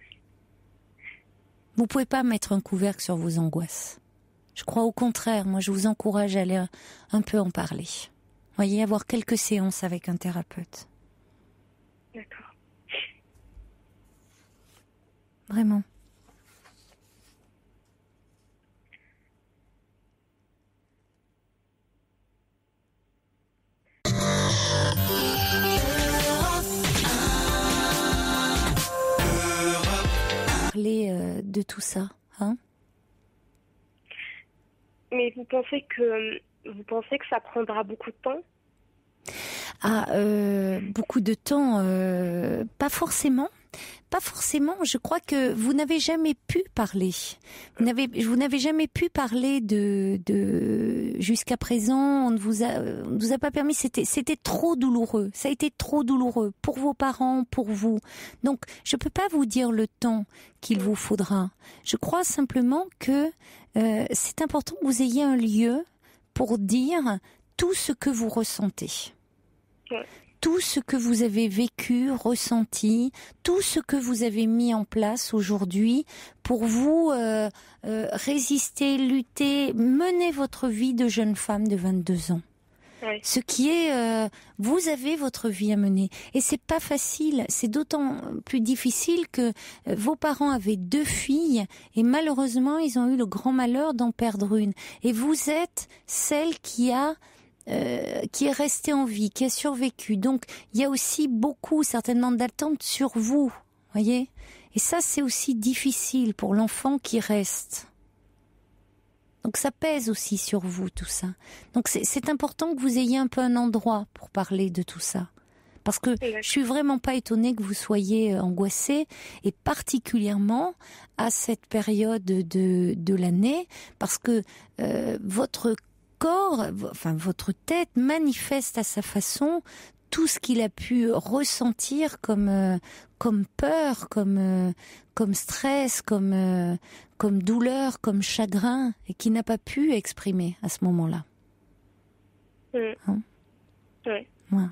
Vous ne pouvez pas mettre un couvercle sur vos angoisses. Je crois au contraire, moi je vous encourage à aller un peu en parler. Voyez, avoir quelques séances avec un thérapeute. D'accord. Vraiment. Parler euh, de tout ça, hein? Mais vous pensez que vous pensez que ça prendra beaucoup de temps? Ah, euh, beaucoup de temps, euh, pas forcément. Pas forcément. Je crois que vous n'avez jamais pu parler. Vous n'avez, vous n'avez jamais pu parler de, de jusqu'à présent. On ne vous a, on ne vous a pas permis. C'était, c'était trop douloureux. Ça a été trop douloureux pour vos parents, pour vous. Donc, je peux pas vous dire le temps qu'il vous faudra. Je crois simplement que euh, c'est important que vous ayez un lieu pour dire tout ce que vous ressentez. Ouais. Tout ce que vous avez vécu, ressenti, tout ce que vous avez mis en place aujourd'hui pour vous euh, euh, résister, lutter, mener votre vie de jeune femme de vingt-deux ans. Oui. Ce qui est, euh, vous avez votre vie à mener. Et c'est pas facile, c'est d'autant plus difficile que euh, vos parents avaient deux filles et malheureusement, ils ont eu le grand malheur d'en perdre une. Et vous êtes celle qui a Euh, qui est resté en vie, qui a survécu. Donc, il y a aussi beaucoup, certainement, d'attentes sur vous, voyez. Et ça, c'est aussi difficile pour l'enfant qui reste. Donc, ça pèse aussi sur vous, tout ça. Donc, c'est, c'est important que vous ayez un peu un endroit pour parler de tout ça. Parce que je suis vraiment pas étonnée que vous soyez angoissée, et particulièrement à cette période de, de l'année, parce que euh, votre corps, enfin votre tête manifeste à sa façon tout ce qu'il a pu ressentir comme euh, comme peur, comme euh, comme stress, comme euh, comme douleur, comme chagrin, et qui n'a pas pu exprimer à ce moment-là. Mmh. Hein? Oui. Ouais.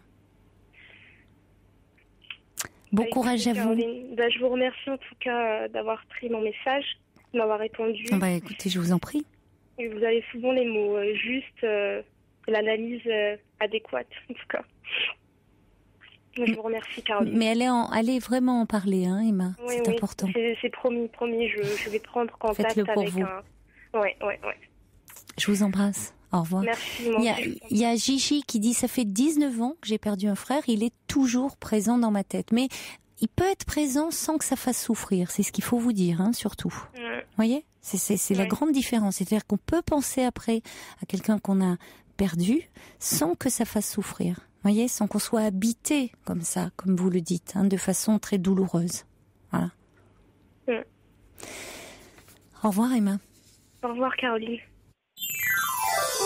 Bon bah, courage écoutez, à vous. Caroline, bah, je vous remercie en tout cas d'avoir pris mon message, de m'avoir répondu. Bah écoutez, je vous en prie. Et vous avez souvent les mots euh, justes, euh, l'analyse euh, adéquate, en tout cas. Je vous remercie, Caroline. Mais allez, en, allez vraiment en parler, hein, Emma. Oui, c'est oui, important. C'est, c'est promis, promis. Je, je vais prendre contact Faites-le pour avec vous. un. Oui, oui, oui. Je vous embrasse. Au revoir. Merci. Il y a, il y a Gigi qui dit ça fait dix-neuf ans que j'ai perdu un frère. Il est toujours présent dans ma tête. Mais il peut être présent sans que ça fasse souffrir. C'est ce qu'il faut vous dire, hein, surtout. Vous Ouais. voyez, c'est, c'est, c'est Ouais. la grande différence. C'est-à-dire qu'on peut penser après à quelqu'un qu'on a perdu sans que ça fasse souffrir. Vous voyez, sans qu'on soit habité comme ça, comme vous le dites, hein, de façon très douloureuse. Voilà. Ouais. Au revoir, Emma. Au revoir, Caroline.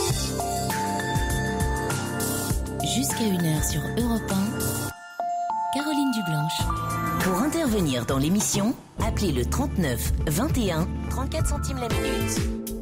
Jusqu'à une heure sur Europe un, Caroline Dublanche. Pour intervenir dans l'émission, appelez le trente-neuf vingt et un, trente-quatre centimes la minute.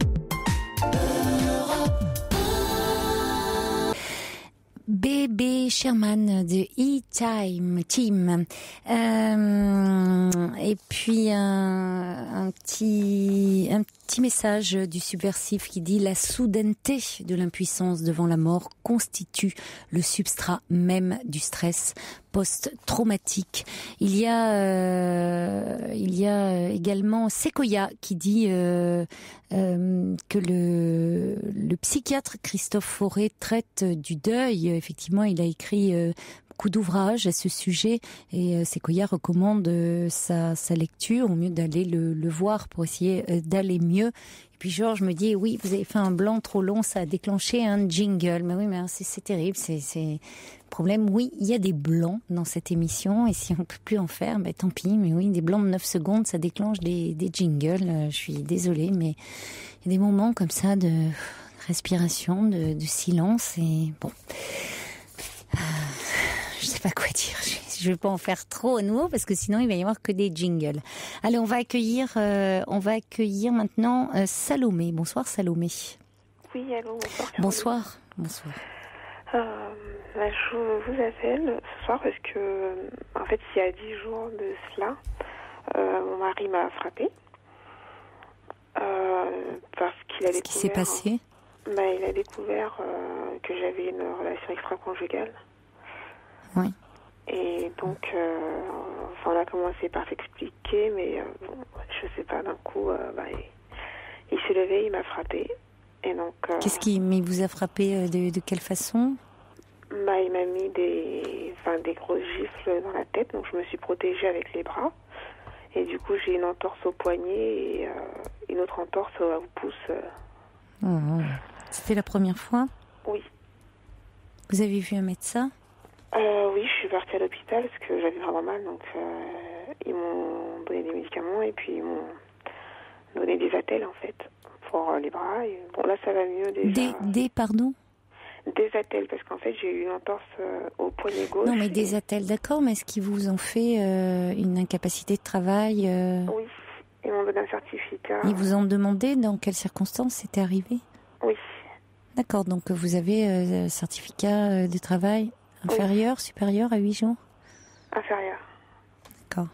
Bébé Sherman de E-Time Team. Euh, et puis un, un petit un petit message du subversif qui dit: la soudaineté de l'impuissance devant la mort constitue le substrat même du stress post-traumatique. Il y a euh, il y a également Sequoia qui dit euh, euh, que le le psychiatre Christophe Fauré traite du deuil. Effectivement, il a écrit euh, beaucoup d'ouvrages à ce sujet et euh, Sequoia recommande euh, sa sa lecture, au mieux d'aller le le voir pour essayer euh, d'aller mieux. Et puis Georges me dit: oui, vous avez fait un blanc trop long, ça a déclenché un jingle. Mais oui, mais c'est c'est terrible, c'est c'est problème. Oui, il y a des blancs dans cette émission et si on peut plus en faire, ben tant pis. Mais oui, des blancs de neuf secondes, ça déclenche des des jingles. Euh, je suis désolée, mais il y a des moments comme ça de respiration, de, de silence et bon. Euh, je sais pas quoi dire. Je, je vais pas en faire trop à nouveau parce que sinon il va y avoir que des jingles. Allez, on va accueillir, euh, on va accueillir maintenant euh, Salomé. Bonsoir Salomé. Oui, allô, bonsoir. Bonsoir. Bonsoir. Euh, bah, je vous appelle ce soir parce que, en fait, il y a dix jours de cela, euh, mon mari m'a frappée euh, parce qu'il a Qu'est-ce découvert. qui s'est passé? Bah, il a découvert euh, que j'avais une relation extra-conjugale. Oui. Et donc, euh, enfin, on a commencé par s'expliquer, mais euh, bon, je sais pas, d'un coup, euh, bah, il, il s'est levé, il m'a frappé. Et donc. Euh, Qu'est-ce qui mais il vous a frappé de, de quelle façon? Bah, il m'a mis des, enfin, des grosses gifles dans la tête, donc je me suis protégée avec les bras. Et du coup, j'ai une entorse au poignet et euh, une autre entorse au pouce. Euh. Oh, c'était la première fois? Oui. Vous avez vu un médecin? Euh, oui, je suis partie à l'hôpital parce que j'avais vraiment mal, donc euh, ils m'ont donné des médicaments et puis ils m'ont donné des attelles en fait pour les bras. Et, bon, là ça va mieux déjà. Des, des pardon? Des attelles parce qu'en fait j'ai eu une entorse euh, au poignet gauche. Non mais et... des attelles, d'accord, mais est-ce qu'ils vous ont fait euh, une incapacité de travail euh... Oui, ils m'ont donné un certificat. Ils vous ont demandé dans quelles circonstances c'était arrivé? Oui. D'accord, donc vous avez euh, un certificat de travail inférieur, oui. Supérieur à huit jours? Inférieur. D'accord.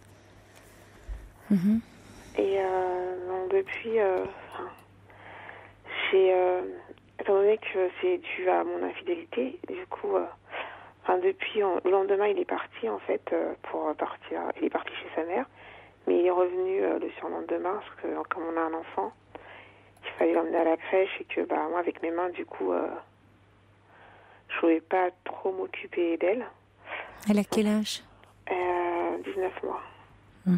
Mmh. Et euh, donc depuis, euh, j'ai, euh, étant donné que c'est dû à mon infidélité, du coup, euh, enfin depuis, on, le lendemain il est parti en fait euh, pour partir, il est parti chez sa mère, mais il est revenu euh, le surlendemain parce que comme on a un enfant, il fallait l'emmener à la crèche et que bah moi avec mes mains du coup, euh, je pouvais pas trop m'occuper d'elle. Elle a quel âge? euh, dix-neuf mois. Mmh.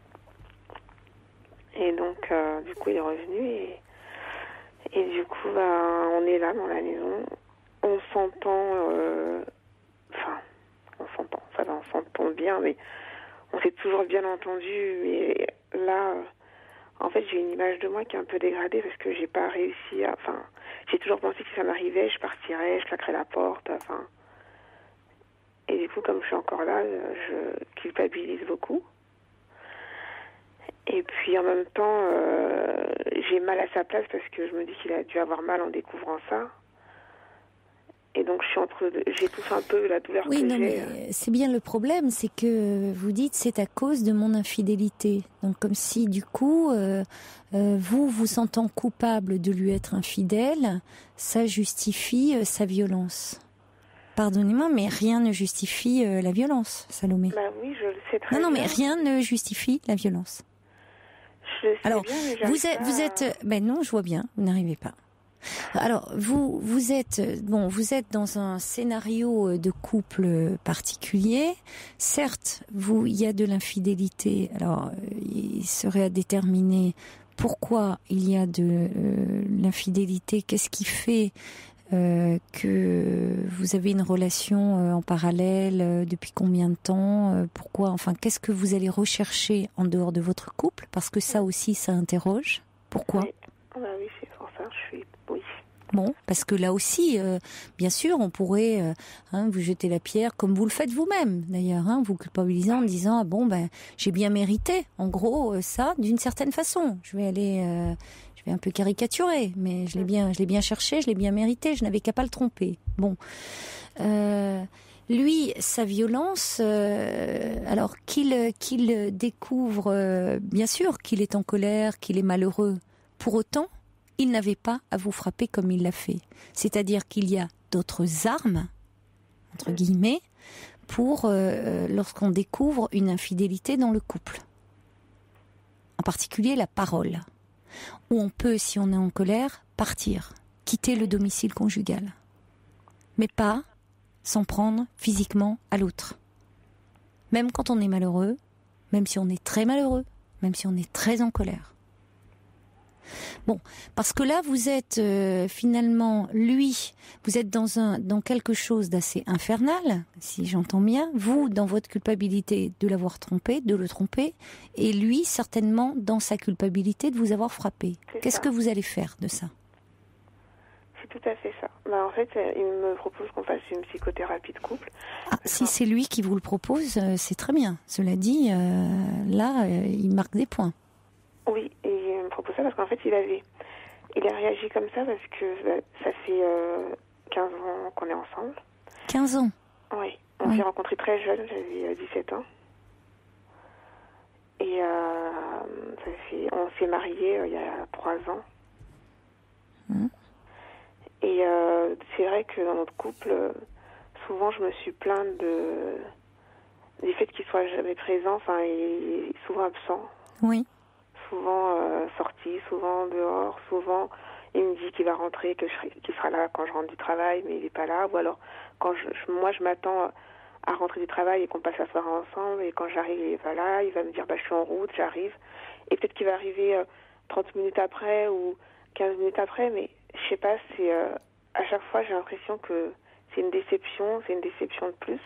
Et donc, euh, du coup, il est revenu et, et du coup, bah, on est là dans la maison. On s'entend, euh, enfin, on s'entend, ça va, on s'entend bien, mais on s'est toujours bien entendu. Mais là, euh, en fait, j'ai une image de moi qui est un peu dégradée parce que j'ai pas réussi à, enfin, j'ai toujours pensé que si ça m'arrivait, je partirais, je claquerais la porte, enfin. Et du coup, comme je suis encore là, je culpabilise beaucoup. Et puis en même temps, euh, j'ai mal à sa place parce que je me dis qu'il a dû avoir mal en découvrant ça. Et donc je suis entre deux, j'étouffe un peu la douleur oui, que non, j'ai. Mais c'est bien le problème, c'est que vous dites c'est à cause de mon infidélité. Donc comme si du coup, euh, euh, vous vous sentant coupable de lui être infidèle, ça justifie euh, sa violence. Pardonnez-moi, mais rien ne justifie euh, la violence, Salomé. Bah oui, je le sais très bien. Non, non, mais rien ne justifie la violence. Je le sais Alors, bien, mais vous êtes, pas vous êtes, ben non, je vois bien, vous n'arrivez pas. Alors, vous, vous êtes, bon, vous êtes dans un scénario de couple particulier. Certes, vous, il y a de l'infidélité. Alors, il serait à déterminer pourquoi il y a de euh, l'infidélité. Qu'est-ce qui fait euh, que vous avez une relation euh, en parallèle euh, depuis combien de temps euh, Pourquoi Enfin, qu'est-ce que vous allez rechercher en dehors de votre couple? Parce que ça aussi, ça interroge. Pourquoi? Oui, bah oui, c'est pour ça. Je suis, oui. Bon, parce que là aussi, euh, bien sûr, on pourrait euh, hein, vous jeter la pierre, comme vous le faites vous-même, d'ailleurs, hein, vous culpabilisez en disant ah, bon ben j'ai bien mérité, en gros euh, ça, d'une certaine façon. Je vais aller, euh, je vais un peu caricaturer, mais je l'ai bien, je l'ai bien cherché, je l'ai bien mérité, je n'avais qu'à pas le tromper. Bon, euh, lui, sa violence, euh, alors qu'il qu'il découvre, euh, bien sûr, qu'il est en colère, qu'il est malheureux, pour autant. Il n'avait pas à vous frapper comme il l'a fait. C'est-à-dire qu'il y a d'autres armes, entre guillemets, pour euh, lorsqu'on découvre une infidélité dans le couple. En particulier la parole. Où on peut, si on est en colère, partir, quitter le domicile conjugal. Mais pas s'en prendre physiquement à l'autre. Même quand on est malheureux, même si on est très malheureux, même si on est très en colère. Bon, parce que là, vous êtes euh, finalement, lui, vous êtes dans un dans quelque chose d'assez infernal, si j'entends bien, vous, dans votre culpabilité de l'avoir trompé, de le tromper, et lui, certainement, dans sa culpabilité de vous avoir frappé. C'est Qu'est-ce ça. que vous allez faire de ça? C'est tout à fait ça. Bah, en fait, il me propose qu'on fasse une psychothérapie de couple. Ah, si c'est lui qui vous le propose, euh, c'est très bien. Cela dit, euh, là, euh, il marque des points. Oui, et il me propose ça parce qu'en fait, il avait, il a réagi comme ça parce que bah, ça fait euh, quinze ans qu'on est ensemble. quinze ans. Oui, on Oui. s'est rencontrés très jeunes, j'avais euh, dix-sept ans. Et euh, ça fait, on s'est mariés euh, il y a trois ans. Mmh. Et euh, c'est vrai que dans notre couple, euh, souvent je me suis plainte de, du fait qu'il soit jamais présent, enfin, il est souvent absent. Oui. Souvent euh, sorti, souvent dehors, souvent il me dit qu'il va rentrer, que je serai, qu'il sera là quand je rentre du travail, mais il n'est pas là. Ou alors, quand je, je- moi je m'attends à rentrer du travail et qu'on passe la soirée ensemble, et quand j'arrive, il n'est pas là, il va me dire bah, je suis en route, j'arrive. Et peut-être qu'il va arriver euh, trente minutes après ou quinze minutes après, mais je sais pas, c'est euh, à chaque fois j'ai l'impression que c'est une déception, c'est une déception de plus.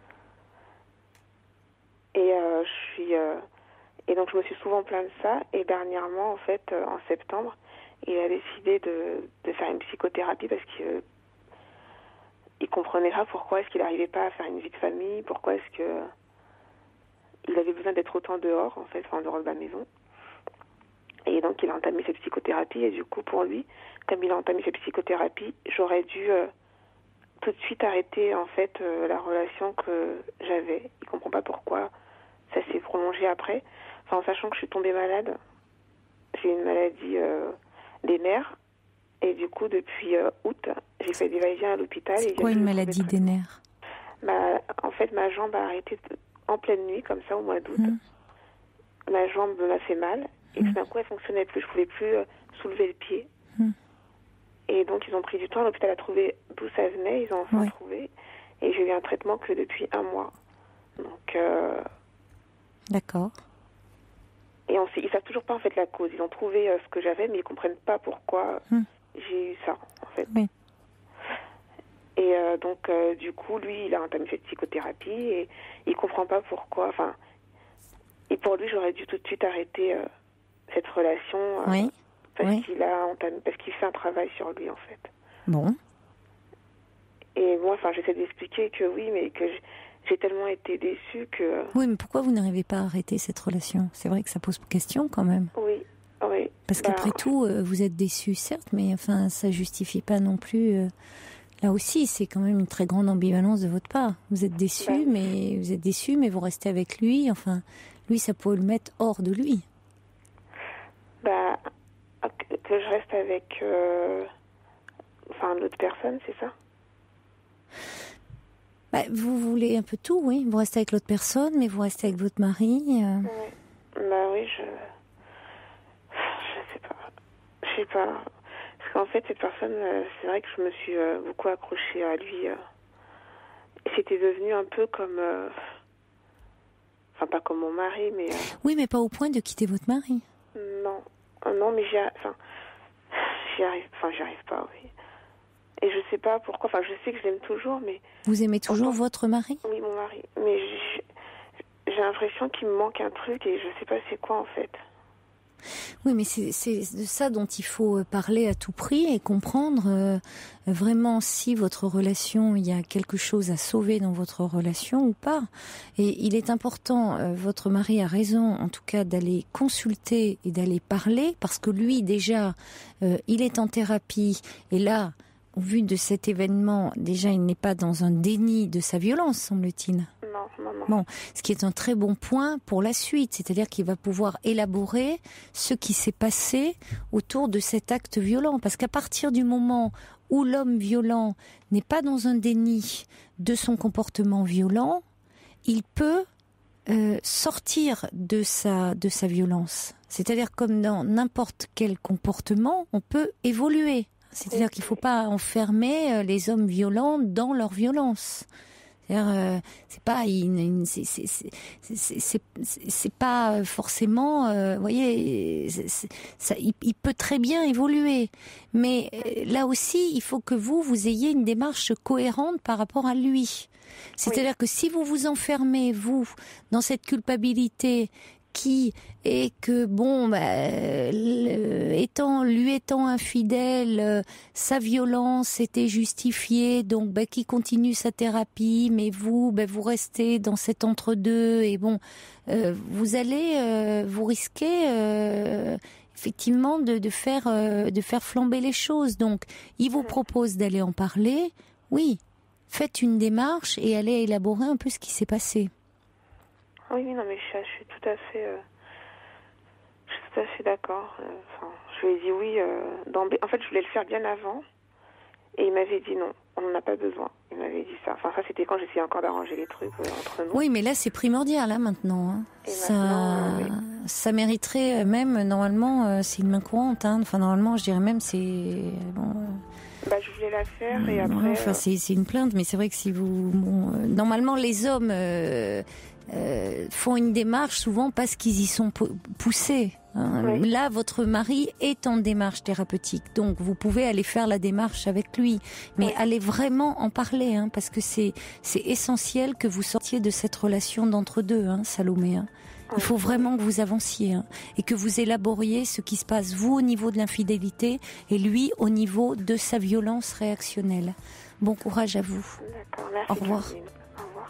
Et euh, je suis... Euh, Et donc je me suis souvent plaint de ça. Et dernièrement, en fait, euh, en septembre, il a décidé de, de faire une psychothérapie parce qu'il euh, il comprenait pas pourquoi est-ce qu'il n'arrivait pas à faire une vie de famille, pourquoi est-ce que il avait besoin d'être autant dehors, en fait, enfin, en dehors de la maison. Et donc il a entamé cette psychothérapie. Et du coup, pour lui, comme il a entamé cette psychothérapie, j'aurais dû euh, tout de suite arrêter, en fait, euh, la relation que j'avais. Il comprend pas pourquoi ça s'est prolongé après. Enfin, en sachant que je suis tombée malade, j'ai une maladie euh, des nerfs, et du coup, depuis euh, août, j'ai fait des va-et-vient à l'hôpital. C'est et quoi j'ai une trouvé maladie très- des nerfs? Bah, en fait, ma jambe a arrêté de- en pleine nuit, comme ça, au mois d'août. Mmh. Ma jambe m'a fait mal, et Mm. tout d'un coup, elle fonctionnait plus. Je pouvais plus euh, soulever le pied. Mm. Et donc, ils ont pris du temps. L'hôpital a trouvé d'où ça venait. Ils ont enfin Ouais. trouvé. Et j'ai eu un traitement que depuis un mois. Donc... Euh, D'accord. Et on sait, ils savent toujours pas en fait la cause. Ils ont trouvé euh, ce que j'avais, mais ils comprennent pas pourquoi Hmm. j'ai eu ça en fait. Oui. Et euh, donc euh, du coup, lui, il a entamé cette psychothérapie et il comprend pas pourquoi. Enfin, et pour lui, j'aurais dû tout de suite arrêter euh, cette relation euh, Oui. parce Oui. qu'il a entamé, parce qu'il fait un travail sur lui en fait. Bon. Et moi, enfin, j'essaie d'expliquer que oui, mais que j'- j'ai tellement été déçue que Oui, mais pourquoi vous n'arrivez pas à arrêter cette relation? C'est vrai que ça pose question quand même. oui, oui. Parce Bah, qu'après tout, euh, vous êtes déçu, certes, mais enfin, ça justifie pas non plus. euh, Là aussi, c'est quand même une très grande ambivalence de votre part. Vous êtes déçu, Bah. mais vous êtes déçu, mais vous restez avec lui. Enfin, lui, ça peut le mettre hors de lui. Bah, que que je reste avec, euh, enfin, l'autre personne, c'est ça? Bah, vous voulez un peu tout, oui. Vous restez avec l'autre personne, mais vous restez avec votre mari. euh. Ouais. Bah oui, je, je sais pas, je sais pas, parce qu'en fait cette personne, euh, c'est vrai que je me suis euh, beaucoup accrochée à lui. euh. Et c'était devenu un peu comme, euh, enfin pas comme mon mari, mais euh, Oui, mais pas au point de quitter votre mari. non, Euh, non, mais j'y, a- enfin, j'y arrive, enfin j'y arrive pas, oui. Et je sais pas pourquoi, enfin je sais que je l'aime toujours, mais Vous aimez toujours Enfin, votre mari? oui, mon mari, mais j'ai, j'ai l'impression qu'il me manque un truc et je sais pas c'est quoi en fait. Oui, mais c'est, c'est de ça dont il faut parler à tout prix et comprendre euh, vraiment si votre relation, il y a quelque chose à sauver dans votre relation ou pas. Et il est important, euh, votre mari a raison, en tout cas, d'aller consulter et d'aller parler, parce que lui, déjà, euh, il est en thérapie, et là, au vu de cet événement, déjà, il n'est pas dans un déni de sa violence, semble-t-il. Non, non, non. Bon, ce qui est un très bon point pour la suite, c'est-à-dire qu'il va pouvoir élaborer ce qui s'est passé autour de cet acte violent. Parce qu'à partir du moment où l'homme violent n'est pas dans un déni de son comportement violent, il peut euh, sortir de sa, de sa violence. C'est-à-dire comme dans n'importe quel comportement, on peut évoluer. C'est-à-dire qu'il ne faut pas enfermer les hommes violents dans leur violence. C'est-à-dire, euh, c'est pas, une, une, c'est, c'est, c'est, c'est, c'est, c'est pas forcément, euh, vous voyez, c'est, c'est, ça, il, il peut très bien évoluer. Mais euh, là aussi, il faut que vous, vous ayez une démarche cohérente par rapport à lui. C'est-à-dire oui. que si vous vous enfermez, vous, dans cette culpabilité qui est que bon, bah, le, étant lui étant infidèle, euh, sa violence était justifiée, donc bah, qui continue sa thérapie, mais vous, bah, vous restez dans cet entre-deux et bon, euh, vous allez, euh, vous risquez euh, effectivement de, de faire, euh, de faire flamber les choses. Donc, il vous propose d'aller en parler. Oui, faites une démarche et allez élaborer un peu ce qui s'est passé. Oui, non, mais je, je suis tout à fait, euh, je suis tout à fait d'accord. Enfin, je lui ai dit oui euh, d'emblée. En fait, je voulais le faire bien avant, et il m'avait dit non, on n'en a pas besoin. Il m'avait dit ça. Enfin, ça c'était quand j'essayais encore d'arranger les trucs euh, entre nous. Oui, mais là c'est primordial, là maintenant. Hein. Et ça, maintenant, euh, oui. ça mériterait même normalement, euh, c'est une main courante. Hein. Enfin, normalement, je dirais même c'est bon. Euh... Bah, je voulais la faire et après. Ouais, enfin, euh... c'est, c'est une plainte, mais c'est vrai que si vous, bon, euh, normalement, les hommes. Euh, Euh, font une démarche souvent parce qu'ils y sont poussés. Hein. Oui. Là, votre mari est en démarche thérapeutique, donc vous pouvez aller faire la démarche avec lui, mais oui. allez vraiment en parler, hein, parce que c'est c'est essentiel que vous sortiez de cette relation d'entre-deux, hein, Salomé. Hein. Il faut vraiment que vous avanciez hein, et que vous élaboriez ce qui se passe, vous au niveau de l'infidélité et lui au niveau de sa violence réactionnelle. Bon courage à vous. D'accord, merci. Au revoir. Christine. Au revoir.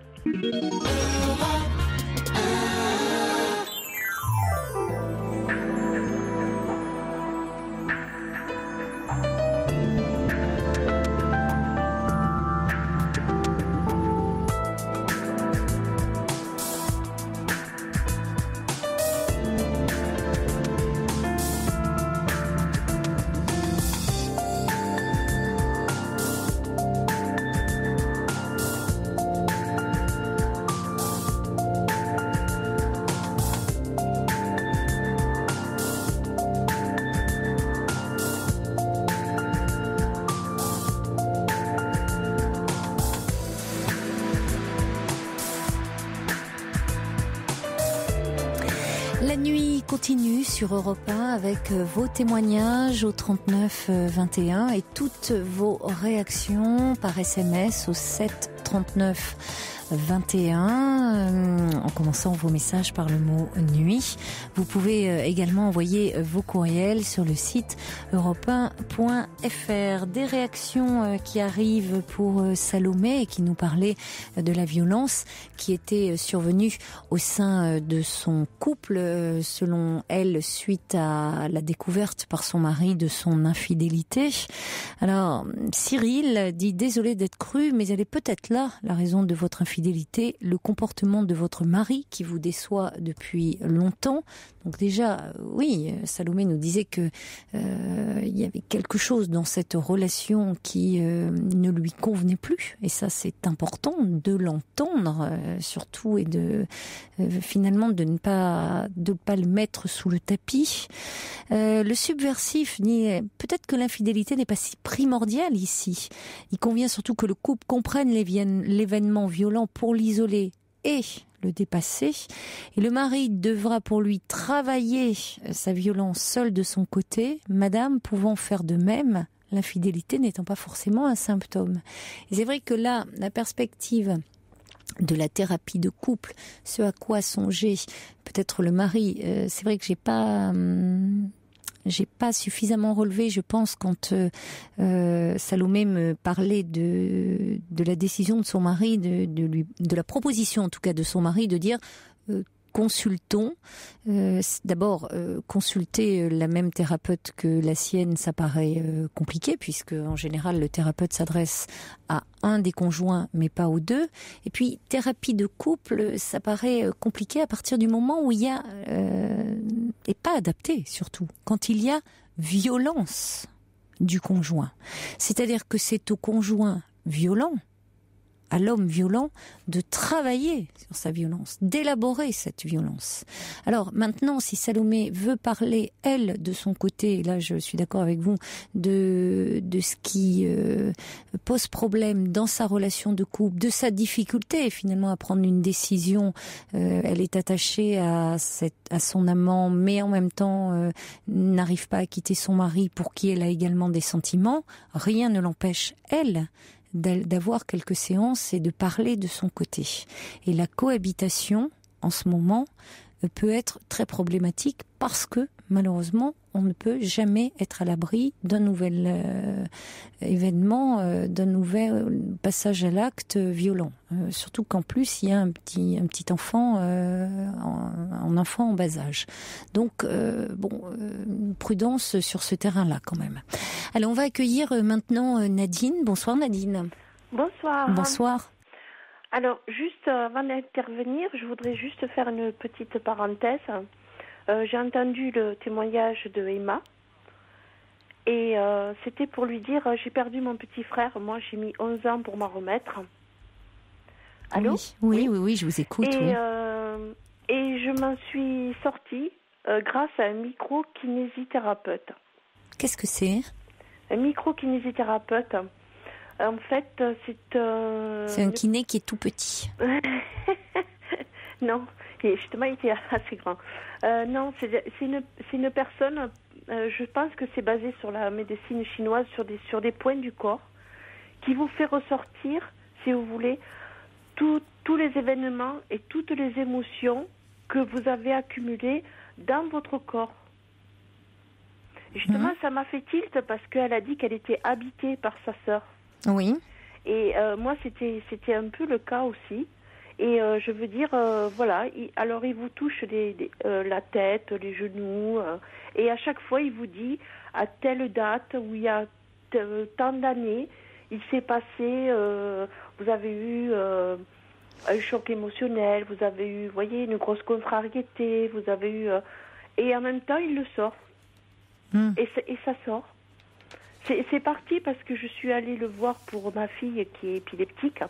La nuit continue sur Europe un avec vos témoignages au trente-neuf vingt et un et toutes vos réactions par S M S au sept trente-neuf vingt et un, en commençant vos messages par le mot nuit. Vous pouvez également envoyer vos courriels sur le site europe un point f r. Des réactions qui arrivent pour Salomé et qui nous parlait de la violence qui était survenue au sein de son couple, selon elle, suite à la découverte par son mari de son infidélité. Alors, Cyril dit « Désolé d'être cru, mais elle est peut-être là, la raison de votre infidélité, le comportement de votre mari qui vous déçoit depuis longtemps. » Donc déjà, oui, Salomé nous disait que euh, il y avait quelque chose dans cette relation qui euh, ne lui convenait plus. Et ça, c'est important de l'entendre, euh, surtout, et de euh, finalement de ne pas de pas le mettre sous le tapis. Euh, le subversif dit peut-être que l'infidélité n'est pas si primordiale ici. Il convient surtout que le couple comprenne l'événement violent pour l'isoler et le dépasser. Et le mari devra pour lui travailler sa violence seul de son côté, madame pouvant faire de même, l'infidélité n'étant pas forcément un symptôme. Et c'est vrai que là, la perspective de la thérapie de couple, ce à quoi songeait peut-être le mari. Euh, c'est vrai que j'ai pas... Hum, J'ai pas suffisamment relevé, je pense, quand euh, euh, Salomé me parlait de de la décision de son mari, de de lui, de la proposition en tout cas de son mari de dire euh, consultons. Euh, D'abord, euh, consulter la même thérapeute que la sienne, ça paraît euh, compliqué, puisque en général, le thérapeute s'adresse à un des conjoints, mais pas aux deux. Et puis, thérapie de couple, ça paraît compliqué à partir du moment où il y a... Euh, et pas adapté, surtout, quand il y a violence du conjoint. C'est-à-dire que c'est au conjoint violent, à l'homme violent, de travailler sur sa violence, d'élaborer cette violence. Alors maintenant, si Salomé veut parler, elle, de son côté, et là je suis d'accord avec vous, de, de ce qui euh, pose problème dans sa relation de couple, de sa difficulté finalement à prendre une décision, euh, elle est attachée à, cette, à son amant, mais en même temps euh, n'arrive pas à quitter son mari pour qui elle a également des sentiments, rien ne l'empêche, elle, d'avoir quelques séances et de parler de son côté. Et la cohabitation, en ce moment, peut être très problématique parce que, malheureusement, on ne peut jamais être à l'abri d'un nouvel euh, événement, euh, d'un nouvel passage à l'acte violent. Euh, surtout qu'en plus, il y a un petit, un petit enfant, euh, un enfant en bas âge. Donc, euh, bon, euh, prudence sur ce terrain-là quand même. Alors, on va accueillir maintenant Nadine. Bonsoir Nadine. Bonsoir. Bonsoir. Alors, juste avant d'intervenir, je voudrais juste faire une petite parenthèse. Euh, j'ai entendu le témoignage de Emma et euh, c'était pour lui dire j'ai perdu mon petit frère, moi j'ai mis onze ans pour m'en remettre. Allô ? Oui, oui, oui, oui, je vous écoute. Et, oui. euh, et je m'en suis sortie euh, grâce à un micro-kinésithérapeute. Qu'est-ce que c'est ? Un micro-kinésithérapeute. En fait, c'est... Euh, c'est un kiné qui est tout petit. Non, et justement, il était assez grand. Euh, non, c'est, c'est, une, c'est une personne, euh, je pense que c'est basé sur la médecine chinoise, sur des, sur des points du corps, qui vous fait ressortir, si vous voulez, tout, tous les événements et toutes les émotions que vous avez accumulées dans votre corps. Et justement, mmh. ça m'a fait tilt parce qu'elle a dit qu'elle était habitée par sa sœur. Oui. Et euh, moi, c'était, c'était un peu le cas aussi. Et euh, je veux dire, euh, voilà, il, alors il vous touche les, les, euh, la tête, les genoux, euh, et à chaque fois il vous dit, à telle date où il y a t- tant d'années, il s'est passé, euh, vous avez eu euh, un choc émotionnel, vous avez eu, vous voyez, une grosse contrariété, vous avez eu... Euh, et en même temps, il le sort. Mm. Et, et ça sort. C'est, c'est parti parce que je suis allée le voir pour ma fille qui est épileptique.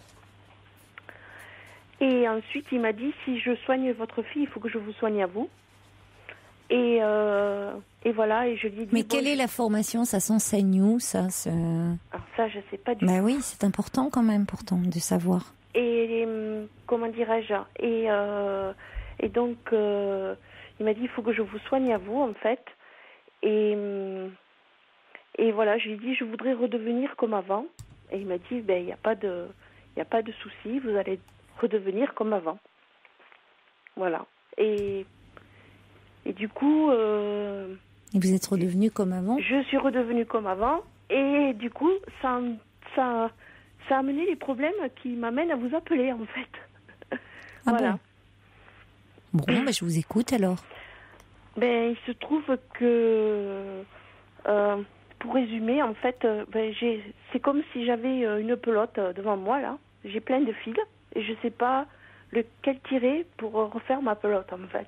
Et ensuite, il m'a dit, si je soigne votre fille, il faut que je vous soigne à vous. Et, euh, et voilà, et je lui ai dit... Mais bon, quelle je... est la formation ? Ça s'enseigne où, ça ce... Alors ça, je ne sais pas du bah tout. Oui, c'est important quand même, pourtant, de savoir. Et, comment dirais-je ? Et, euh, et donc, euh, il m'a dit, il faut que je vous soigne à vous, en fait. Et, et voilà, je lui ai dit, je voudrais redevenir comme avant. Et il m'a dit, ben, il n'y a pas de, il n'y a pas de souci, vous allez... redevenir comme avant. Voilà. Et, et du coup... Euh, et vous êtes redevenu comme avant ? Je suis redevenue comme avant. Et du coup, ça, ça, ça a amené les problèmes qui m'amènent à vous appeler, en fait. Ah voilà. Bon, bon ben, je vous écoute alors. Ben, il se trouve que... Euh, pour résumer, en fait, ben, j'ai, c'est comme si j'avais une pelote devant moi, là. J'ai plein de fils. Et je ne sais pas lequel tirer pour refaire ma pelote, en fait.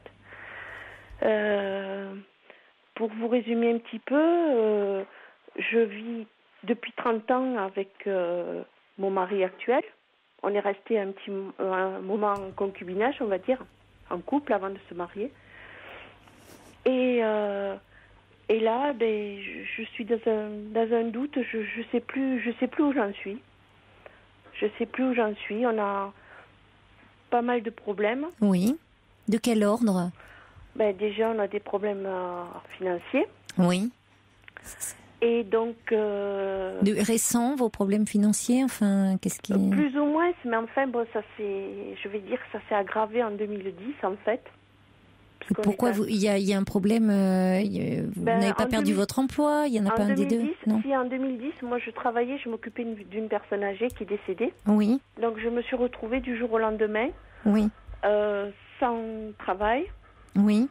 Euh, pour vous résumer un petit peu, euh, je vis depuis trente ans avec euh, mon mari actuel. On est resté un petit un moment en concubinage, on va dire, en couple avant de se marier. Et, euh, et là, ben, je, je suis dans un, dans un doute, je ne sais plus, je sais plus où j'en suis. Je ne sais plus où j'en suis. On a pas mal de problèmes. Oui. De quel ordre ? Ben, déjà, on a des problèmes euh, financiers. Oui. Et donc... Euh, de récent, vos problèmes financiers, enfin, qu'est-ce qui... Plus ou moins, mais enfin, bon, ça s'est... Je vais dire que ça s'est aggravé en deux mille dix, en fait. Pourquoi vous, il y a, il y a un problème euh, Vous ben, n'avez pas perdu deux mille... votre emploi? Il y en a en pas un des deux? Non. Si, en deux mille dix, moi je travaillais, je m'occupais d'une personne âgée qui est décédée. Oui. Donc je me suis retrouvée du jour au lendemain. Oui. Euh, sans travail. Oui.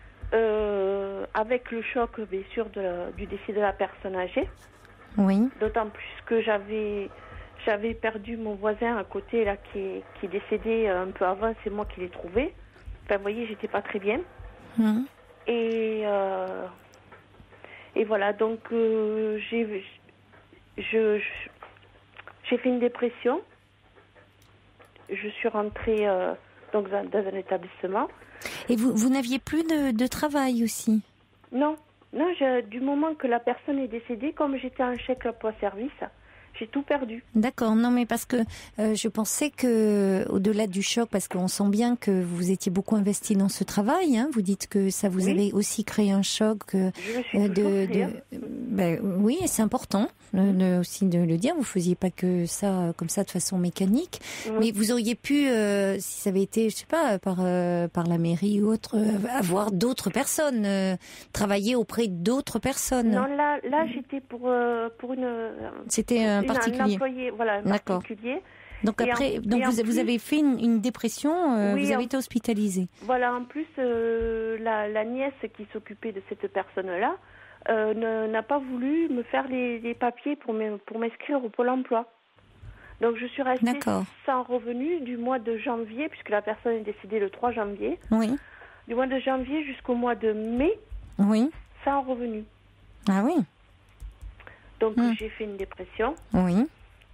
Euh, avec le choc, bien sûr, de la, du décès de la personne âgée. Oui. D'autant plus que j'avais, j'avais perdu mon voisin à côté là qui est, qui est décédé un peu avant. C'est moi qui l'ai trouvé. Enfin, vous voyez, j'étais pas très bien. Mmh. Et, euh, et voilà, donc euh, j'ai, je, je, j'ai fait une dépression. Je suis rentrée euh, donc dans, dans un établissement. Et vous, vous n'aviez plus de, de travail aussi? Non, non. Je, du moment que la personne est décédée, comme j'étais en chèque emploi-service, j'ai tout perdu. D'accord, non mais parce que euh, je pensais que au-delà du choc, parce qu'on sent bien que vous étiez beaucoup investi dans ce travail, hein, vous dites que ça vous oui. avait aussi créé un choc euh, je suis euh, de, de ben, oui, c'est important de, de, aussi de le dire. Vous faisiez pas que ça comme ça de façon mécanique, oui. mais vous auriez pu, euh, si ça avait été, je sais pas, par euh, par la mairie ou autre, euh, avoir d'autres personnes, euh, travailler auprès d'autres personnes. Non, là, là, j'étais pour euh, pour une. C'était un particulier. Un employé, voilà, un D'accord. particulier. Donc et après, en, donc vous, plus, vous avez fait une, une dépression, euh, oui, vous avez en, été hospitalisée. Voilà, en plus, euh, la, la nièce qui s'occupait de cette personne-là euh, ne, n'a pas voulu me faire les, les papiers pour, me, pour m'inscrire au Pôle emploi. Donc je suis restée D'accord. sans revenu du mois de janvier, puisque la personne est décédée le trois janvier. Oui. Du mois de janvier jusqu'au mois de mai. Oui. Sans revenu. Ah oui. Donc hum. j'ai fait une dépression. Oui.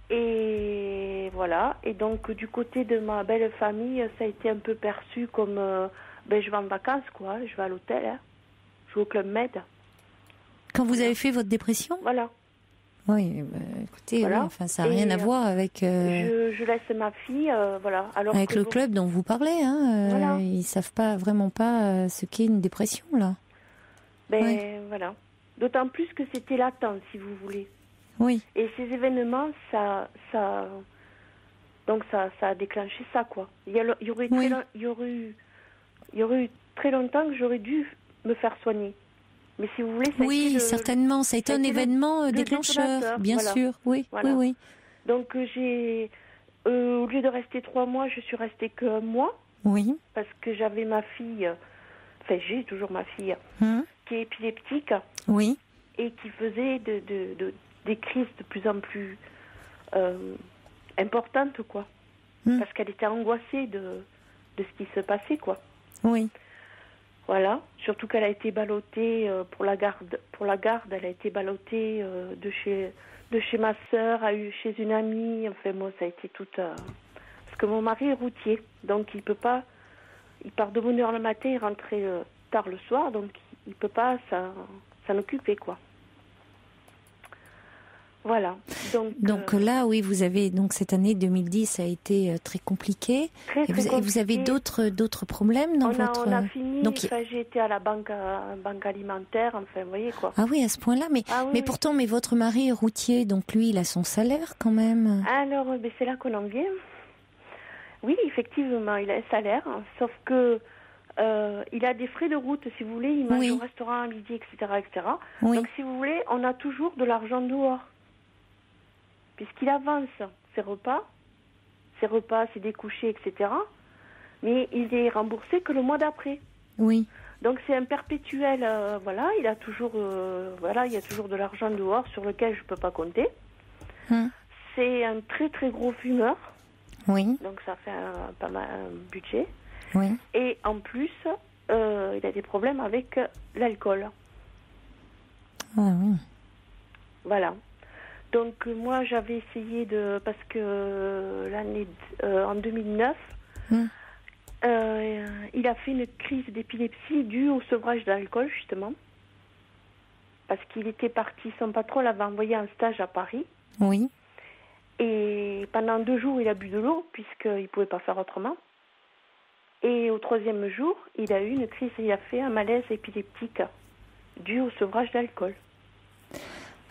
Et voilà. Et donc du côté de ma belle famille, ça a été un peu perçu comme euh, ben je vais en vacances quoi, je vais à l'hôtel, hein. Je vais au Club Med. Quand vous avez fait votre dépression? Voilà. Oui, bah, écoutez, voilà. oui, enfin, ça n'a rien à voir avec... Euh, je, je laisse ma fille, euh, voilà. Alors avec le vous... club dont vous parlez, hein, euh, voilà. Ils ne savent pas, vraiment pas ce qu'est une dépression, là. Ben, ouais. voilà. D'autant plus que c'était latent, si vous voulez. Oui. Et ces événements, ça... ça... Donc ça, ça a déclenché ça, quoi. Il y, a, il, y aurait oui. très, il, y aurait eu, il y aurait eu très longtemps que j'aurais dû me faire soigner. Mais si vous voulez, ça oui, a été le, certainement, ça a été un événement le, déclencheur, le bien voilà. sûr. Oui, voilà. oui, oui. Donc j'ai, euh, au lieu de rester trois mois, je suis restée qu'un mois. Oui. Parce que j'avais ma fille, enfin j'ai toujours ma fille, hum. qui est épileptique. Oui. Et qui faisait de, de, de, des crises de plus en plus euh, importantes, quoi. Hum. Parce qu'elle était angoissée de, de ce qui se passait, quoi. Oui. Voilà, surtout qu'elle a été ballottée euh, pour la garde. Pour la garde, elle a été ballottée euh, de chez de chez ma sœur à chez une amie. Enfin, moi, ça a été tout. Euh... Parce que mon mari est routier, donc il peut pas. Il part de bonne heure le matin, il rentre euh, tard le soir, donc il peut pas s'en occuper, quoi. Voilà. Donc, donc euh, là, oui, vous avez donc cette année deux mille dix a été euh, très compliquée. Très, et, très vous, compliqué. et vous avez d'autres d'autres problèmes dans on a, votre. On a fini. Donc, enfin, j'ai été à la banque, à, banque alimentaire. Enfin, vous voyez quoi. Ah oui, à ce point-là. Mais ah, oui, mais oui. pourtant, mais votre mari est routier, donc lui, il a son salaire quand même. Alors, ben, c'est là qu'on en vient. Oui, effectivement, il a un salaire, sauf que euh, il a des frais de route, si vous voulez. Il mange oui. au restaurant à midi, et cetera, et cetera. Oui. Donc, si vous voulez, on a toujours de l'argent dehors. Puisqu'il avance ses repas, ses repas, ses découchés, et cetera. Mais il est remboursé que le mois d'après. Oui. Donc c'est un perpétuel, euh, voilà, il a toujours, euh, voilà, il y a toujours de l'argent dehors sur lequel je ne peux pas compter. Hum. C'est un très très gros fumeur. Oui. Donc ça fait un, pas mal un budget. Oui. Et en plus, euh, il a des problèmes avec l'alcool. Ah oui. Voilà. Donc euh, moi j'avais essayé de, parce que euh, l'année euh, en deux mille neuf, mmh. euh, il a fait une crise d'épilepsie due au sevrage d'alcool justement, parce qu'il était parti, son patron l'avait envoyé en stage à Paris. Oui. Et pendant deux jours il a bu de l'eau puisqu'il ne pouvait pas faire autrement. Et au troisième jour il a eu une crise, il a fait un malaise épileptique dû au sevrage d'alcool.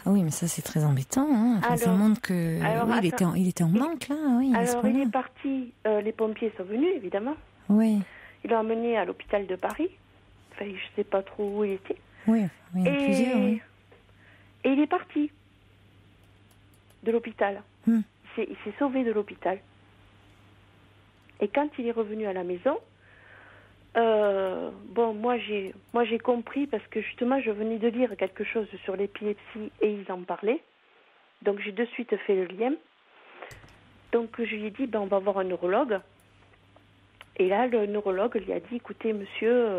Ah oui, mais ça c'est très embêtant. Hein. Enfin, ça montre que alors, oui, il, attends, était en, il était en manque là. Oui, alors il est parti, euh, les pompiers sont venus évidemment. Oui. Ils l'ont emmené à l'hôpital de Paris. Enfin, je ne sais pas trop où il était. Oui, il y en a et... plusieurs. Oui. Et il est parti de l'hôpital. Hmm. C'est, il s'est sauvé de l'hôpital. Et quand il est revenu à la maison, euh, bon, moi j'ai, moi j'ai compris parce que justement je venais de lire quelque chose sur l'épilepsie et ils en parlaient. Donc j'ai de suite fait le lien. Donc je lui ai dit, ben, on va voir un neurologue. Et là, le neurologue lui a dit, écoutez, monsieur, euh,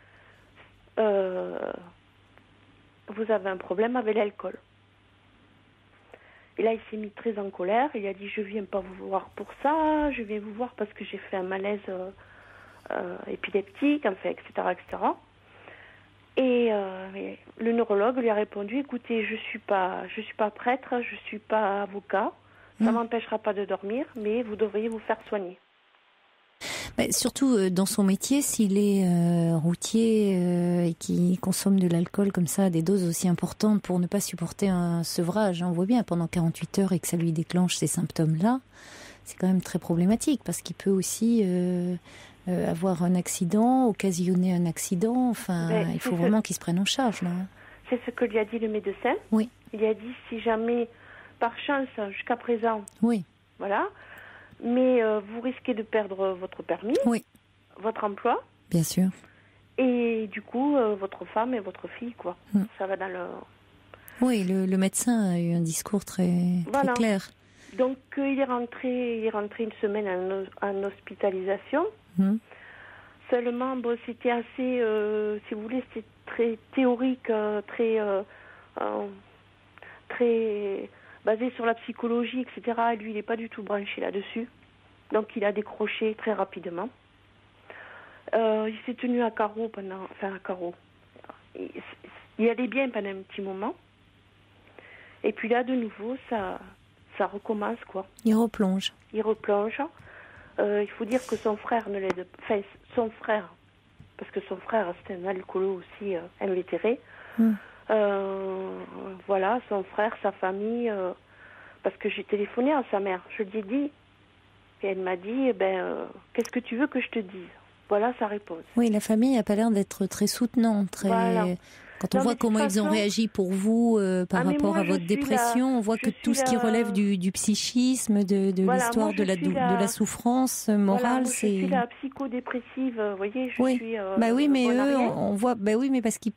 euh, vous avez un problème avec l'alcool. Et là, il s'est mis très en colère. Il a dit, je viens pas vous voir pour ça, je viens vous voir parce que j'ai fait un malaise euh, euh, épileptique, enfin, et cetera, et cetera. Et euh, le neurologue lui a répondu, écoutez, je suis pas, je suis pas prêtre, je suis pas avocat, ça mmh. m'empêchera pas de dormir, mais vous devriez vous faire soigner. Mais surtout euh, dans son métier, s'il est euh, routier euh, et qu'il consomme de l'alcool comme ça à des doses aussi importantes pour ne pas supporter un sevrage, hein, on voit bien pendant quarante-huit heures et que ça lui déclenche ces symptômes-là, c'est quand même très problématique parce qu'il peut aussi euh, euh, avoir un accident, occasionner un accident. Enfin, Mais il faut ce... vraiment qu'il se prenne en charge là. C'est ce que lui a dit le médecin. Oui. Il a dit si jamais, par chance, jusqu'à présent, oui. voilà. Mais euh, vous risquez de perdre votre permis, oui. votre emploi. Bien sûr. Et du coup, euh, votre femme et votre fille, quoi. Mm. Ça va dans le... Oui, le, le médecin a eu un discours très, voilà. très clair. Donc, euh, il, est rentré, il est rentré une semaine en, en hospitalisation. Mm. Seulement, bon, c'était assez, euh, si vous voulez, c'était très théorique, euh, très... Euh, euh, très... basé sur la psychologie, et cetera. Lui, il n'est pas du tout branché là-dessus. Donc, il a décroché très rapidement. Euh, il s'est tenu à carreau pendant... Enfin, à carreau. Il, il allait bien pendant un petit moment. Et puis là, de nouveau, ça, ça recommence, quoi. Il replonge. Il replonge. Euh, il faut dire que son frère ne l'aide... Enfin, son frère, parce que son frère, c'était un alcoolo aussi euh, invétéré. Mm. Euh, voilà, son frère, sa famille, euh, parce que j'ai téléphoné à sa mère, je lui ai dit, et elle m'a dit, eh ben, euh, qu'est-ce que tu veux que je te dise? Voilà sa réponse. Oui, la famille n'a pas l'air d'être très soutenante, très... Voilà. Quand on non, voit comment ils façon... ont réagi pour vous euh, par ah, rapport moi, à votre dépression, la... on voit je que tout ce qui la... relève du, du psychisme, de, de voilà, l'histoire moi, de, la, dou... la... de la souffrance morale, voilà, moi, c'est... Je suis la psychodépressive, vous voyez, je oui. suis... Euh, bah oui, mais eux, on, on voit... Bah oui, mais parce qu'ils...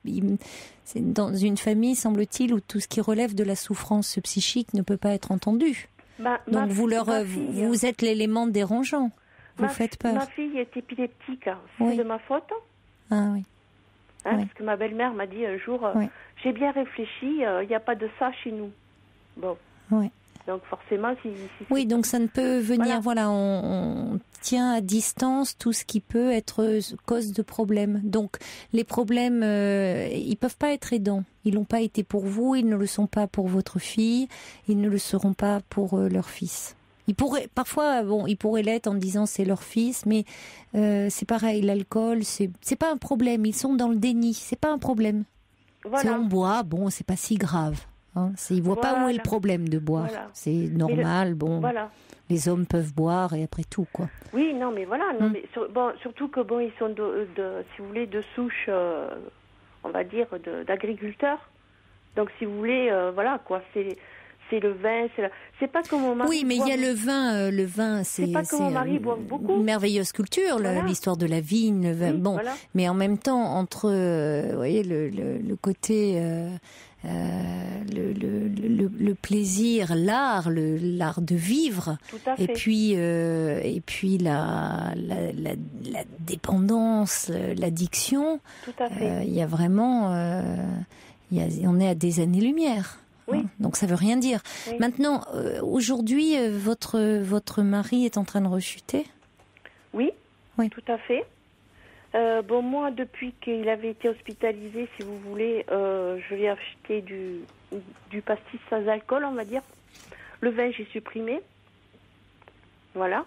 C'est dans une famille, semble-t-il, où tout ce qui relève de la souffrance psychique ne peut pas être entendu. Ma, Donc ma, vous, leur, fille, vous, vous êtes l'élément dérangeant. Vous ma, faites peur. Ma fille est épileptique, c'est oui. de ma faute. Ah oui. Hein, oui. Parce que ma belle-mère m'a dit un jour, euh, oui. j'ai bien réfléchi, il euh, n'y a pas de ça chez nous. Bon. Oui. Donc forcément, si, si oui, donc ça ne peut venir. Voilà, voilà on, on tient à distance tout ce qui peut être cause de problèmes. Donc les problèmes, euh, ils peuvent pas être aidants. Ils l'ont pas été pour vous, ils ne le sont pas pour votre fille, ils ne le seront pas pour euh, leur fils. Ils pourraient, parfois, bon, ils pourraient l'être en disant c'est leur fils, mais euh, c'est pareil, l'alcool, c'est c'est pas un problème. Ils sont dans le déni, c'est pas un problème. Voilà. C'est on boit, bon, c'est pas si grave. Hein, c'est, ils voient voilà. pas où est le problème de boire. Voilà. C'est normal, le... bon. Voilà. Les hommes peuvent boire et après tout, quoi. Oui, non, mais voilà, non, mm. mais sur, bon, surtout que bon, ils sont de, de, si vous voulez, de souche, euh, on va dire, de, d'agriculteurs. Donc, si vous voulez, euh, voilà, quoi, c'est. C'est le vin, c'est, la... c'est pas que mon mari. Oui, mais il y a le vin, euh, le vin, c'est. C'est pas que c'est mon mari boit beaucoup. Une merveilleuse culture, voilà. l'histoire de la vigne, le vin. Oui, bon, voilà. Mais en même temps, entre, euh, vous voyez, le, le, le côté, euh, euh, le, le, le, le plaisir, l'art, le, l'art de vivre, Tout à fait. et puis, euh, et puis la, la, la, la dépendance, l'addiction. Tout à fait. Euh, il y a vraiment, euh, il y a, on est à des années-lumière. Oui. Donc ça veut rien dire. Oui. Maintenant, euh, aujourd'hui, euh, votre votre mari est en train de rechuter ? Oui, oui. Tout à fait. Euh, bon, moi, depuis qu'il avait été hospitalisé, si vous voulez, euh, je lui ai acheté du, du pastis sans alcool, on va dire. Le vin, j'ai supprimé. Voilà.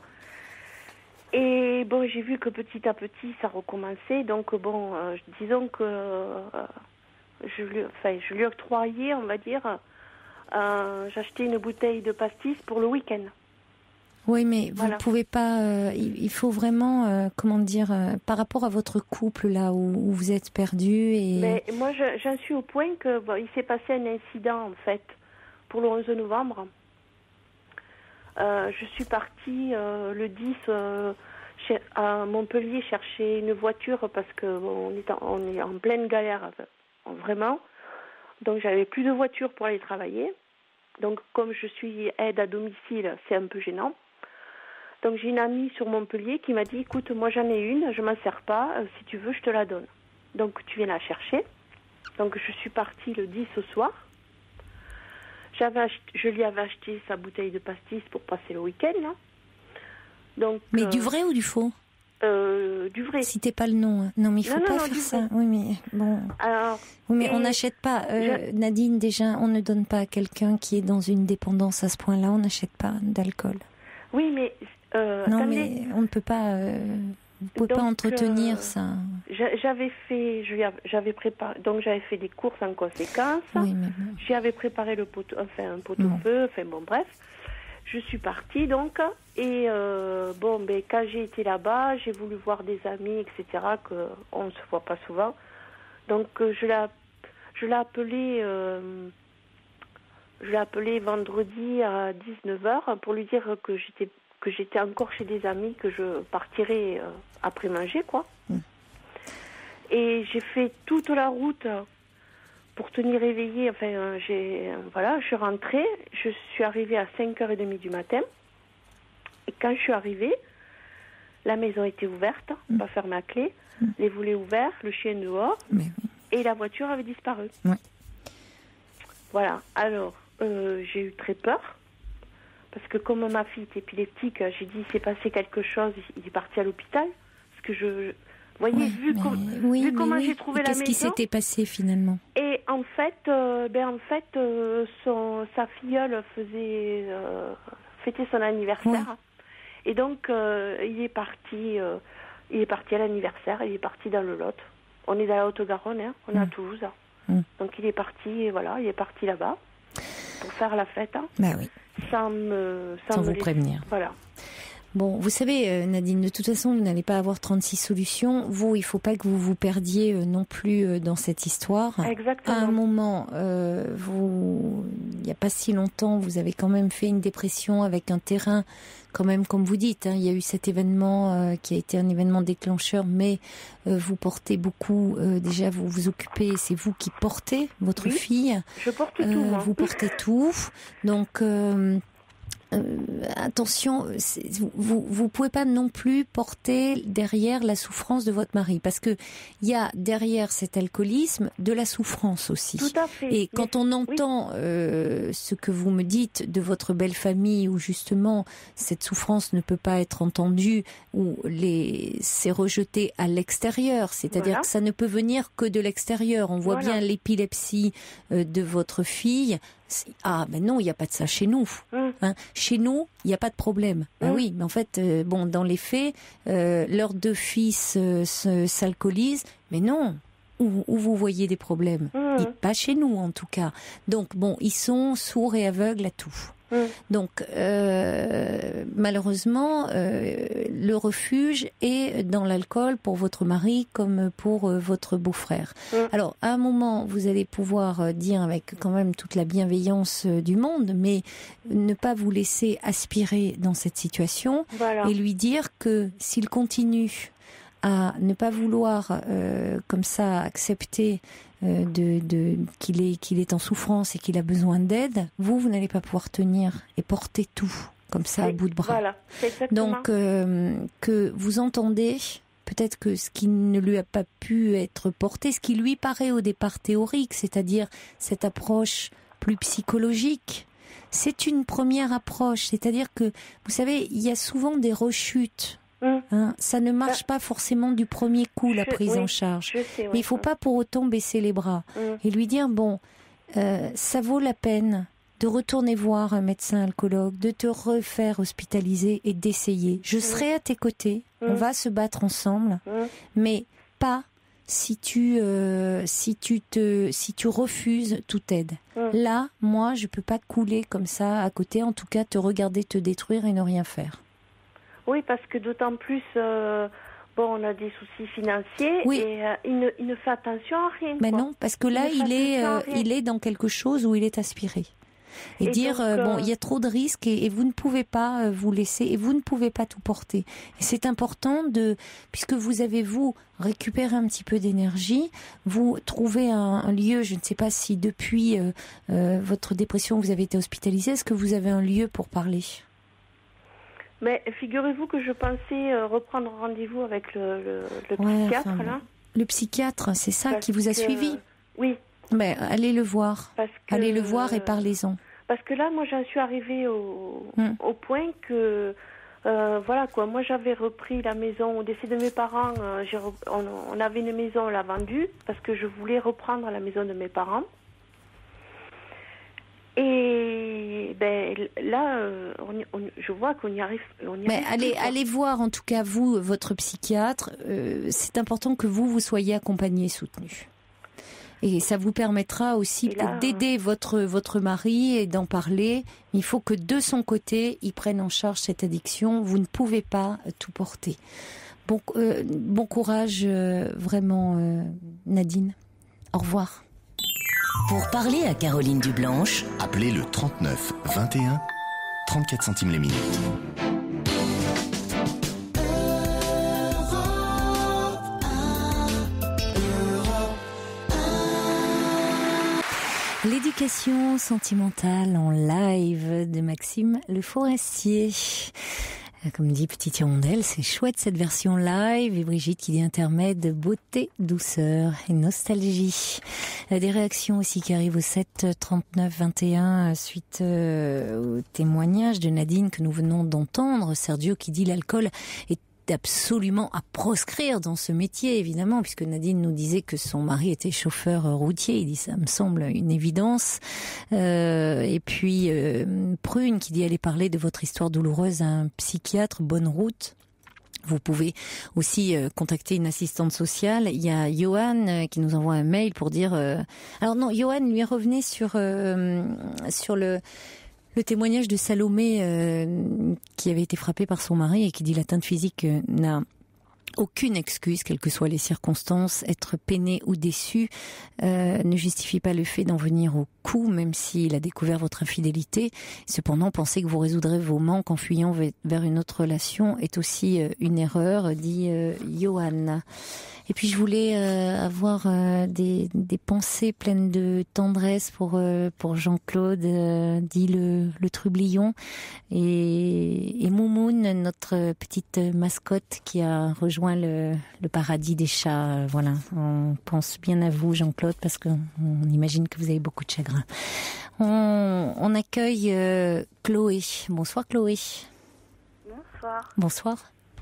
Et bon, j'ai vu que petit à petit, ça recommençait. Donc, bon, euh, disons que... Euh, Je lui, enfin, je lui octroyais, on va dire, euh, j'achetais une bouteille de pastis pour le week-end. Oui, mais vous ne Voilà. pouvez pas... euh, il, il faut vraiment, euh, comment dire, euh, par rapport à votre couple, là, où, où vous êtes perdu et... Mais moi, je- j'en suis au point que bon, il s'est passé un incident, en fait, pour le onze novembre. Euh, je suis partie euh, le dix euh, chez- à Montpellier chercher une voiture parce que bon, on, est en, on est en pleine galère, enfin, vraiment. Donc, j'avais plus de voiture pour aller travailler. Donc, comme je suis aide à domicile, c'est un peu gênant. Donc, j'ai une amie sur Montpellier qui m'a dit, écoute, moi j'en ai une, je m'en sers pas, euh, si tu veux, je te la donne. Donc, tu viens la chercher. Donc, je suis partie le dix au soir. J'avais ach- je lui avais acheté sa bouteille de pastis pour passer le week-end. Là. Donc, Mais euh, du vrai ou du faux? euh, Du vrai. Citez pas le nom. Hein. Non, mais il faut Non, non, pas non, faire du ça. vrai. Oui, mais bon... Alors, Oui, mais et on n'achète pas. Euh, je- Nadine, déjà, on ne donne pas à quelqu'un qui est dans une dépendance à ce point-là, on n'achète pas d'alcool. oui, mais... Euh, Non, attendez, mais on ne peut pas... Euh, vous pouvez pas Donc, entretenir euh, ça. j'a- j'avais fait... je lui av- J'avais préparé... Donc, j'avais fait des courses en conséquence. Oui, mais bon. J'avais préparé le poteau, enfin, un pot-au-feu, enfin bon, bref. Je suis partie donc, et euh, bon, ben, quand j'ai été là-bas, j'ai voulu voir des amis, et cetera, qu'on ne se voit pas souvent. Donc, euh, je l'ai, je l'ai appelé, euh, je l'ai appelé vendredi à dix-neuf heures pour lui dire que j'étais, que j'étais encore chez des amis, que je partirais euh, après manger, quoi. Mm. Et j'ai fait toute la route pour tenir éveillée. Enfin, euh, j'ai, euh, voilà, je suis rentrée. Je suis arrivée à cinq heures trente du matin. Et quand je suis arrivée, la maison était ouverte, Mm. pas fermée à clé, Mm. les volets ouverts, le chien dehors, Mais oui. et la voiture avait disparu. Ouais. Voilà. Alors, euh, j'ai eu très peur. Parce que comme ma fille est épileptique, j'ai dit, il s'est passé quelque chose, il est parti à l'hôpital. Parce que je... Vous voyez, Ouais, vu, mais- com- oui, vu mais comment oui. j'ai trouvé Et la qu'est-ce maison... qui s'était passé finalement? Et en fait, euh, ben en fait, euh, son, sa filleule faisait euh, fêter son anniversaire, et donc euh, il est parti, euh, il est parti à l'anniversaire, il est parti dans le Lot. On est dans la Haute-Garonne, hein, on est à Mm. Toulouse, Mm. donc il est parti, voilà, il est parti là-bas pour faire la fête, hein, Bah oui, sans me, sans sans me vous laisser- prévenir. Voilà. Bon, vous savez, euh, Nadine, de toute façon, vous n'allez pas avoir trente-six solutions. Vous, il faut pas que vous vous perdiez euh, non plus euh, dans cette histoire. Exactement. À un moment, euh, vous, il n'y a pas si longtemps, vous avez quand même fait une dépression avec un terrain, quand même, comme vous dites, hein, il y a eu cet événement euh, qui a été un événement déclencheur, mais euh, vous portez beaucoup, euh, déjà vous vous occupez, c'est vous qui portez votre Oui. fille, Je porte tout, euh, moi. vous portez tout, donc... Euh, Euh, attention, c'est- vous, vous vous pouvez pas non plus porter derrière la souffrance de votre mari, parce que il y a derrière cet alcoolisme de la souffrance aussi. Tout à fait. Et quand Mais- on entend euh, ce que vous me dites de votre belle famille, où justement cette souffrance ne peut pas être entendue, où les c'est rejeté à l'extérieur, c'est-à-dire Voilà. que ça ne peut venir que de l'extérieur. On voit Voilà. bien l'épilepsie euh, de votre fille. C'est- Ah, ben non, il n'y a pas de ça chez nous. Hum. Hein, chez nous, il n'y a pas de problème. Ah Mm. oui, mais en fait, euh, bon, dans les faits, euh, leurs deux fils euh, se- s'alcoolisent, mais non. Où, où vous voyez des problèmes? Mm. Et pas chez nous, en tout cas. Donc, bon, ils sont sourds et aveugles à tout. Mm. Donc, euh, malheureusement, euh, le refuge est dans l'alcool pour votre mari comme pour euh, votre beau-frère. Mm. Alors, à un moment, vous allez pouvoir euh, dire avec quand même toute la bienveillance euh, du monde, mais ne pas vous laisser aspirer dans cette situation Voilà. et lui dire que s'il continue à ne pas vouloir euh, comme ça accepter euh, de, de, qu'il est, qu'il est en souffrance et qu'il a besoin d'aide, vous, vous n'allez pas pouvoir tenir et porter tout comme ça à Oui, bout de bras. Voilà, c'est exactement. Donc, euh, que vous entendez peut-être que ce qui ne lui a pas pu être porté, ce qui lui paraît au départ théorique, c'est-à-dire cette approche plus psychologique, c'est une première approche. C'est-à-dire que, vous savez, il y a souvent des rechutes. Hum. Hein, ça ne marche pas forcément du premier coup, la Je- prise oui, en charge. Je sais, Mais oui. il faut pas pour autant baisser les bras Hum. et lui dire, bon, euh, ça vaut la peine de retourner voir un médecin alcoologue, de te refaire hospitaliser et d'essayer. Je serai à tes côtés, on Mm. va se battre ensemble, Hum. mais pas si tu euh, si tu te si tu refuses toute aide. Mmh. Là, moi, je peux pas te couler comme ça à côté. En tout cas, te regarder te détruire et ne rien faire. Oui, parce que d'autant plus, euh, bon, on a des soucis financiers oui. et euh, il, ne, il ne fait attention à rien. Mais quoi. non, parce que là, il, il est euh, il est dans quelque chose où il est aspiré. Et, et dire, donc, euh, bon, il y a trop de risques et, et vous ne pouvez pas euh, vous laisser, et vous ne pouvez pas tout porter. Et c'est important de, puisque vous avez, vous, récupéré un petit peu d'énergie, vous trouvez un, un lieu, je ne sais pas si depuis euh, euh, votre dépression vous avez été hospitalisé, est-ce que vous avez un lieu pour parler ? Mais figurez-vous que je pensais euh, reprendre rendez-vous avec le, le, le ouais, psychiatre, enfin, là. Le psychiatre, c'est ça Parce qui vous a que, suivi ? Oui. Ben, allez le voir. Parce que, allez le voir et parlez-en. Parce que là, moi, j'en suis arrivée au, hum. au point que, euh, voilà quoi, moi j'avais repris la maison au décès de mes parents. Euh, j'ai, on, on avait une maison, on l'a vendue parce que je voulais reprendre la maison de mes parents. Et ben là, euh, on, on, je vois qu'on y arrive. On y Mais arrive allez, plus, allez voir en tout cas vous, votre psychiatre. Euh, c'est important que vous vous soyez accompagné, soutenu. Et ça vous permettra aussi là, d'aider votre votre mari et d'en parler. Il faut que de son côté, il prenne en charge cette addiction. Vous ne pouvez pas tout porter. Bon, euh, bon courage, euh, vraiment, euh, Nadine. Au revoir. Pour parler à Caroline Dublanche, appelez le trente-neuf vingt et un, trente-quatre centimes les minutes. L'éducation sentimentale en live de Maxime Le Forestier. Comme dit Petite Hirondelle, c'est chouette cette version live. Et Brigitte qui dit intermède, beauté, douceur et nostalgie. Des réactions aussi qui arrivent au sept trente-neuf vingt et un suite au témoignage de Nadine que nous venons d'entendre. Sergio qui dit l'alcool est absolument à proscrire dans ce métier, évidemment, puisque Nadine nous disait que son mari était chauffeur routier. Il dit ça me semble une évidence. Euh, et puis euh, Prune qui dit allez parler de votre histoire douloureuse à un psychiatre. Bonne route. Vous pouvez aussi euh, contacter une assistante sociale. Il y a Johan euh, qui nous envoie un mail pour dire. Euh... Alors non, Johan lui revenait sur euh, sur le. Le témoignage de Salomé euh, qui avait été frappée par son mari et qui dit l'atteinte physique euh, n'a aucune excuse, quelles que soient les circonstances. Être peiné ou déçu euh, ne justifie pas le fait d'en venir au coup, même s'il a découvert votre infidélité. Cependant, penser que vous résoudrez vos manques en fuyant vers une autre relation est aussi euh, une erreur, dit euh, Johan. Et puis je voulais euh, avoir euh, des, des pensées pleines de tendresse pour euh, pour Jean-Claude, euh, dit le, le trublion, et, et Moumoun, notre petite mascotte qui a rejoint le, le paradis des chats. Euh, voilà, on pense bien à vous, Jean-Claude, parce qu'on on imagine que vous avez beaucoup de chagrin. On, on accueille euh, Chloé. Bonsoir Chloé. Bonsoir. Bonsoir.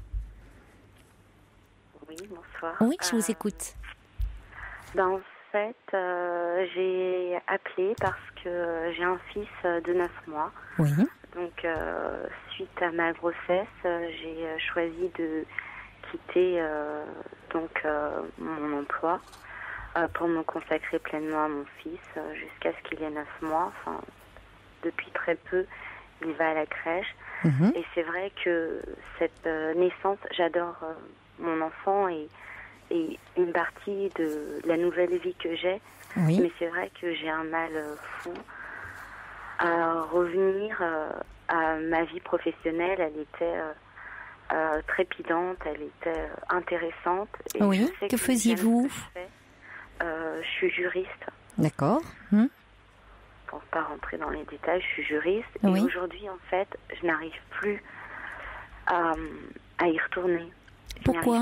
Oui, bonsoir. Oui, je vous euh, écoute. Ben, en fait, euh, j'ai appelé parce que j'ai un fils de neuf mois. Oui. Donc, euh, suite à ma grossesse, j'ai choisi de quitter euh, donc euh, mon emploi euh, pour me consacrer pleinement à mon fils euh, jusqu'à ce qu'il ait neuf mois. Enfin, depuis très peu, il va à la crèche. Mmh. Et c'est vrai que cette euh, naissance, j'adore euh, mon enfant et, et une partie de la nouvelle vie que j'ai. Oui. Mais c'est vrai que j'ai un mal fou à revenir euh, à ma vie professionnelle. Elle était euh, euh, trépidante, elle était euh, intéressante. Et oui, je sais que, que faisiez-vous que je, euh, je suis juriste. D'accord. Hum. Pour ne pas rentrer dans les détails, je suis juriste. Oui. Et aujourd'hui, en fait, je n'arrive plus à, à y retourner. Pourquoi ?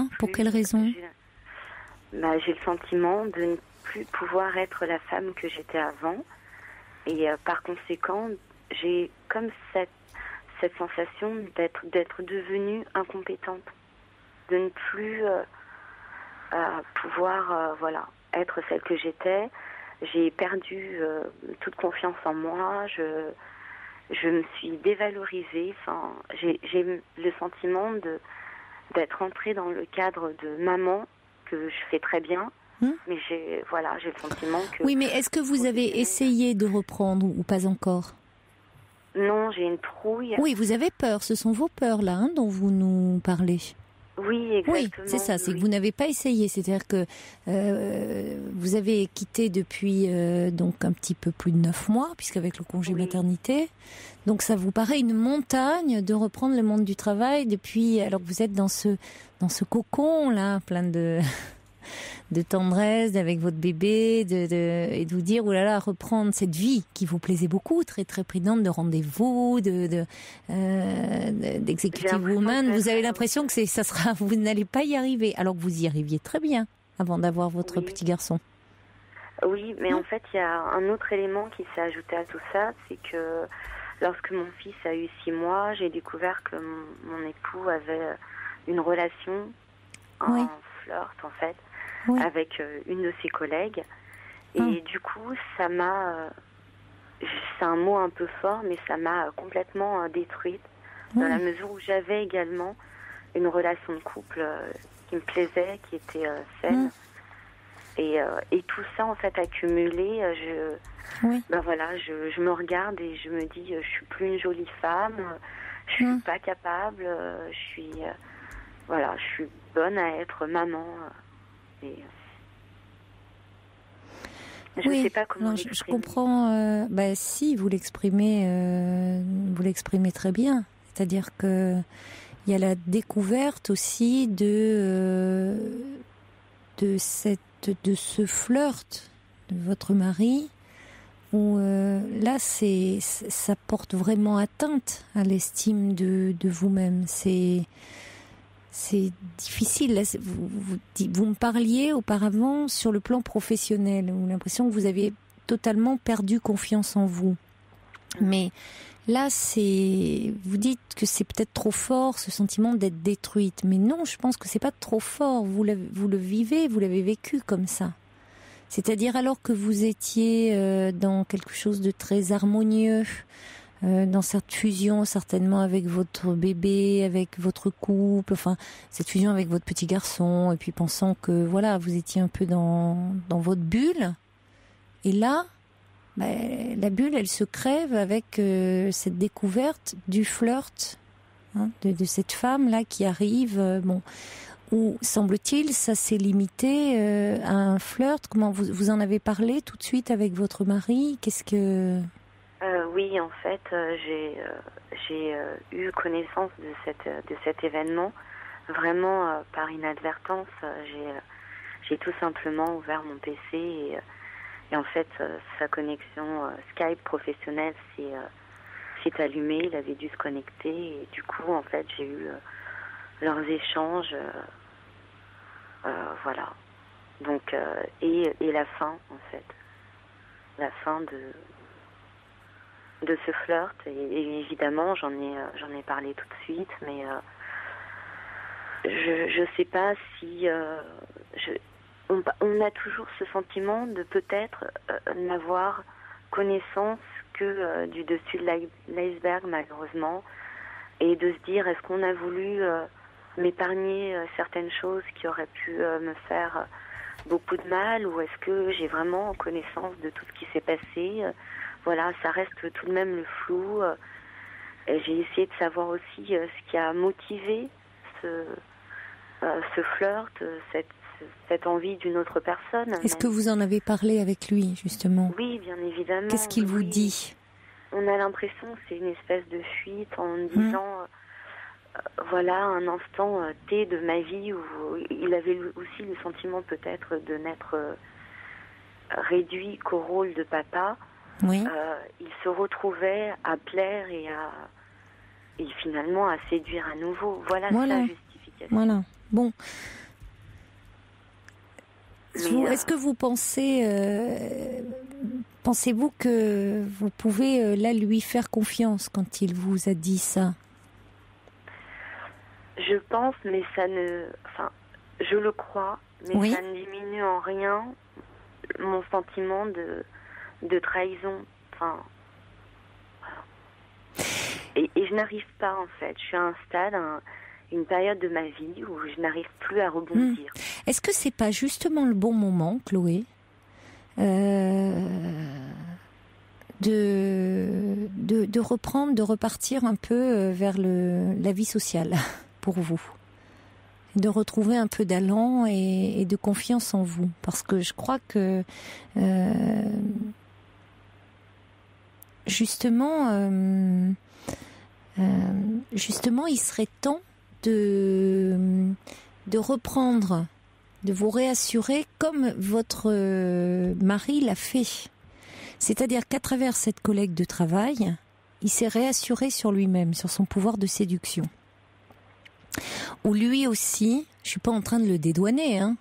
Pour quelle raison ? J'ai, bah, j'ai le sentiment de ne plus pouvoir être la femme que j'étais avant. Et euh, par conséquent, j'ai comme cette, cette sensation d'être, d'être devenue incompétente. De ne plus euh, euh, pouvoir euh, voilà, être celle que j'étais. J'ai perdu euh, toute confiance en moi. Je, je me suis dévalorisée. Enfin, j'ai, j'ai le sentiment de... d'être entrée dans le cadre de maman que je fais très bien. Hum. Mais j'ai, voilà, j'ai le sentiment que... Oui, mais est-ce que vous avez essayé de reprendre ou pas encore ? Non, j'ai une trouille. Oui, vous avez peur. Ce sont vos peurs, là, hein, dont vous nous parlez. Oui, exactement. Oui, c'est ça. C'est oui. que vous n'avez pas essayé. C'est-à-dire que euh, vous avez quitté depuis euh, donc un petit peu plus de neuf mois, puisqu'avec le congé Oui. maternité. Donc ça vous paraît une montagne de reprendre le monde du travail depuis, alors que vous êtes dans ce dans ce cocon là, plein de de tendresse avec votre bébé, de, de et de vous dire oh là là, reprendre cette vie qui vous plaisait beaucoup, très très prenante de rendez-vous, de, de euh, d'executive woman. Vous avez l'impression que c'est ça sera, vous n'allez pas y arriver, alors que vous y arriviez très bien avant d'avoir votre Oui. petit garçon. Oui, mais en fait, il y a un autre élément qui s'est ajouté à tout ça, c'est que lorsque mon fils a eu six mois, j'ai découvert que mon, mon époux avait une relation, un Oui. flirt en fait, Oui. avec euh, une de ses collègues. Et Ah. du coup, ça m'a, euh, c'est un mot un peu fort, mais ça m'a euh, complètement euh, détruite, dans Oui. la mesure où j'avais également une relation de couple euh, qui me plaisait, qui était euh, saine. Mm. Et, euh, et tout ça, en fait, accumulé, euh, je, Oui. ben voilà, je, je me regarde et je me dis, euh, je suis plus une jolie femme, euh, je suis Mm. pas capable, euh, je suis, euh, voilà, je suis bonne à être maman. euh, et, euh, je ne Oui, sais pas comment non, je, je l'exprimer. comprends. Euh, bah, si, vous l'exprimez, euh, vous l'exprimez très bien. C'est-à-dire que il y a la découverte aussi de euh, de cette de ce flirt de votre mari où euh, là c'est ça porte vraiment atteinte à l'estime de de vous-même. C'est c'est difficile. Là, c'est- vous, vous, vous me parliez auparavant sur le plan professionnel, où l'impression que vous aviez totalement perdu confiance en vous. Mais là, c'est, vous dites que c'est peut-être trop fort, ce sentiment d'être détruite. Mais non, je pense que c'est pas trop fort. Vous, l'avez- vous le vivez, vous l'avez vécu comme ça. C'est-à-dire alors que vous étiez euh, dans quelque chose de très harmonieux, euh, dans cette fusion certainement avec votre bébé, avec votre couple, enfin cette fusion avec votre petit garçon, et puis pensant que voilà, vous étiez un peu dans, dans votre bulle. Et là, ben, la bulle, elle se crève avec euh, cette découverte du flirt, hein, de, de cette femme-là qui arrive, euh, bon, où, semble-t-il, ça s'est limité euh, à un flirt. Comment vous, vous en avez parlé tout de suite avec votre mari ? Qu'est-ce que... Euh, oui, en fait, euh, j'ai euh, j'ai euh, eu connaissance de cette de cet événement vraiment euh, par inadvertance. Euh, j'ai euh, j'ai tout simplement ouvert mon P C et, euh, et en fait euh, sa connexion euh, Skype professionnelle s'est euh, s'est allumée. Il avait dû se connecter et du coup en fait j'ai eu euh, leurs échanges. Euh, euh, voilà. Donc euh, et et la fin en fait, la fin de de ce flirt et, et évidemment j'en ai euh, j'en ai parlé tout de suite, mais euh, je je sais pas si euh, je, on, on a toujours ce sentiment de peut-être euh, n'avoir connaissance que euh, du dessus de l'i- l'iceberg malheureusement, et de se dire est-ce qu'on a voulu euh, m'épargner euh, certaines choses qui auraient pu euh, me faire euh, beaucoup de mal, ou est-ce que j'ai vraiment connaissance de tout ce qui s'est passé. euh, Voilà, ça reste tout de même le flou. euh, et j'ai essayé de savoir aussi euh, ce qui a motivé ce, euh, ce flirt, euh, cette, cette envie d'une autre personne. Est-ce que même. vous en avez parlé avec lui, justement ? Oui, bien évidemment. Qu'est-ce qu'il vous oui. dit ? On a l'impression que c'est une espèce de fuite en disant, euh, euh, voilà, un instant euh, T de ma vie où il avait aussi le sentiment peut-être de n'être euh, réduit qu'au rôle de papa. Oui. Euh, il se retrouvait à plaire et à et finalement à séduire à nouveau. Voilà, Voilà. sa justification. Voilà. Bon. Mais, Vous- euh, Est-ce que vous pensez, euh, pensez-vous que vous pouvez euh, là lui faire confiance quand il vous a dit ça ? Je pense, mais ça ne, enfin, je le crois, mais Oui. ça ne diminue en rien mon sentiment de de trahison. Enfin, voilà. et, et je n'arrive pas en fait. Je suis à un stade, un- une période de ma vie où je n'arrive plus à rebondir. Est-ce Est-ce que c'est pas justement le bon moment, Chloé, euh, de, de, de reprendre, de repartir un peu vers le, la vie sociale pour vous, de retrouver un peu d'allant et, et de confiance en vous, parce que je crois que euh, justement, euh, euh, justement, il serait temps de de reprendre, de vous réassurer comme votre mari l'a fait. C'est-à-dire qu'à travers cette collègue de travail, il s'est réassuré sur lui-même, sur son pouvoir de séduction. Ou lui aussi, je suis pas en train de le dédouaner, hein,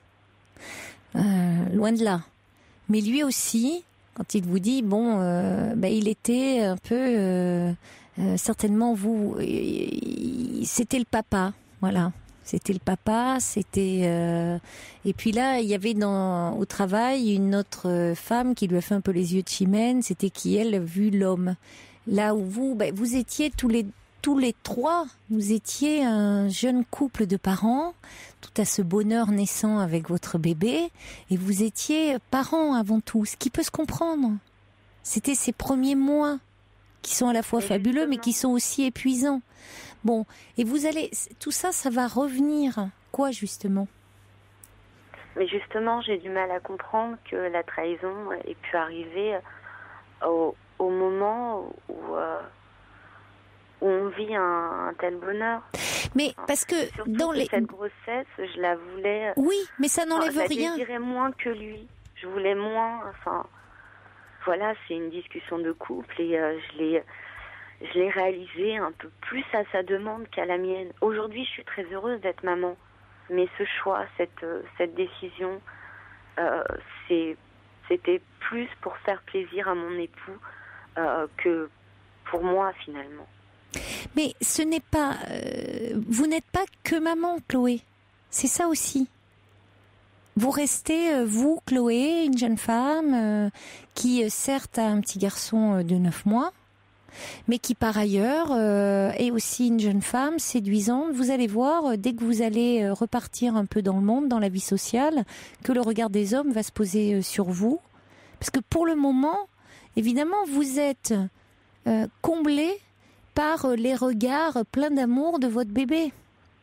euh, loin de là. Mais lui aussi, quand il vous dit, bon, euh, ben il était un peu, euh, euh, certainement vous, euh, c'était le papa, voilà. C'était le papa, c'était... Euh... Et puis là, il y avait dans, au travail une autre femme qui lui a fait un peu les yeux de chimène, c'était qui, elle, a vu l'homme. Là où vous, ben, vous étiez tous les, tous les trois, vous étiez un jeune couple de parents, tout à ce bonheur naissant avec votre bébé, et vous étiez parents avant tout, ce qui peut se comprendre. C'était ces premiers mois qui sont à la fois fabuleux, mais qui sont aussi épuisants. Bon, et vous allez, tout ça, ça va revenir. Quoi, justement? Mais justement, j'ai du mal à comprendre que la trahison ait pu arriver au, au moment où, euh, où on vit un, un tel bonheur. Mais parce que surtout dans que les... cette grossesse, je la voulais... Oui, mais ça n'enlève enfin, rien. Je la désirais moins que lui. Je voulais moins, enfin... Voilà, c'est une discussion de couple et euh, je l'ai... Je l'ai réalisé un peu plus à sa demande qu'à la mienne. Aujourd'hui, je suis très heureuse d'être maman. Mais ce choix, cette, cette décision, euh, c'est, c'était plus pour faire plaisir à mon époux euh, que pour moi, finalement. Mais ce n'est pas... Euh, vous n'êtes pas que maman, Chloé. C'est ça aussi. Vous restez, euh, vous, Chloé, une jeune femme euh, qui, certes, a un petit garçon de neuf mois, mais qui par ailleurs euh, est aussi une jeune femme séduisante. Vous allez voir, dès que vous allez repartir un peu dans le monde, dans la vie sociale, que le regard des hommes va se poser sur vous. Parce que pour le moment, évidemment, vous êtes euh, comblé par les regards pleins d'amour de votre bébé.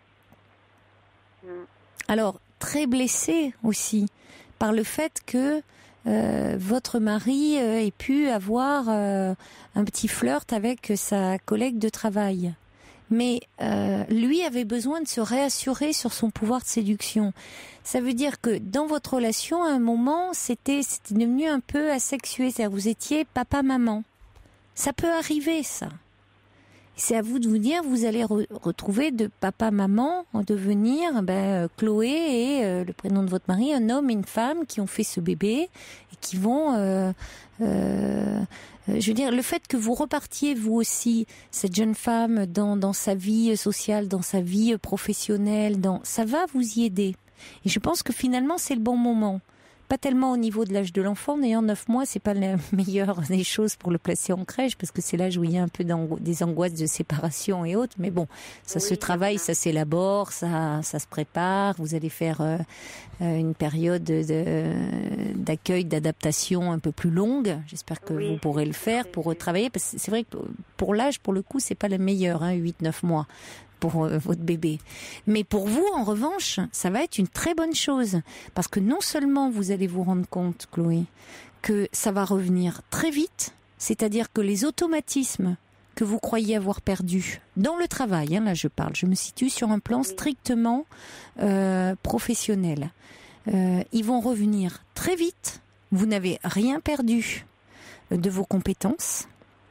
Alors, très blessé aussi par le fait que Euh, votre mari euh, ait pu avoir euh, un petit flirt avec sa collègue de travail. Mais euh, lui avait besoin de se réassurer sur son pouvoir de séduction. Ça veut dire que dans votre relation, à un moment, c'était, c'était devenu un peu asexué. C'est-à-dire vous étiez papa-maman. Ça peut arriver, ça. C'est à vous de vous dire, vous allez re- retrouver de papa-maman en devenir ben, Chloé et euh, le prénom de votre mari, un homme et une femme qui ont fait ce bébé et qui vont... Euh, euh, je veux dire, le fait que vous repartiez, vous aussi, cette jeune femme, dans, dans sa vie sociale, dans sa vie professionnelle, dans, ça va vous y aider. Et je pense que finalement, c'est le bon moment. Pas tellement au niveau de l'âge de l'enfant, d'ailleurs neuf mois, c'est pas la meilleure des choses pour le placer en crèche, parce que c'est l'âge où il y a un peu des angoisses de séparation et autres, mais bon, ça oui, se travaille, ça s'élabore, ça, ça se prépare, vous allez faire euh, une période de, d'accueil, d'adaptation un peu plus longue, j'espère que oui, vous pourrez le faire pour retravailler, parce que c'est vrai que pour l'âge, pour le coup, c'est pas le meilleur, hein, huit neuf mois. Pour euh, votre bébé. Mais pour vous, en revanche, ça va être une très bonne chose. Parce que non seulement vous allez vous rendre compte, Chloé, que ça va revenir très vite, c'est-à-dire que les automatismes que vous croyez avoir perdus dans le travail, hein, là je parle, je me situe sur un plan strictement euh, professionnel, euh, ils vont revenir très vite. Vous n'avez rien perdu de vos compétences.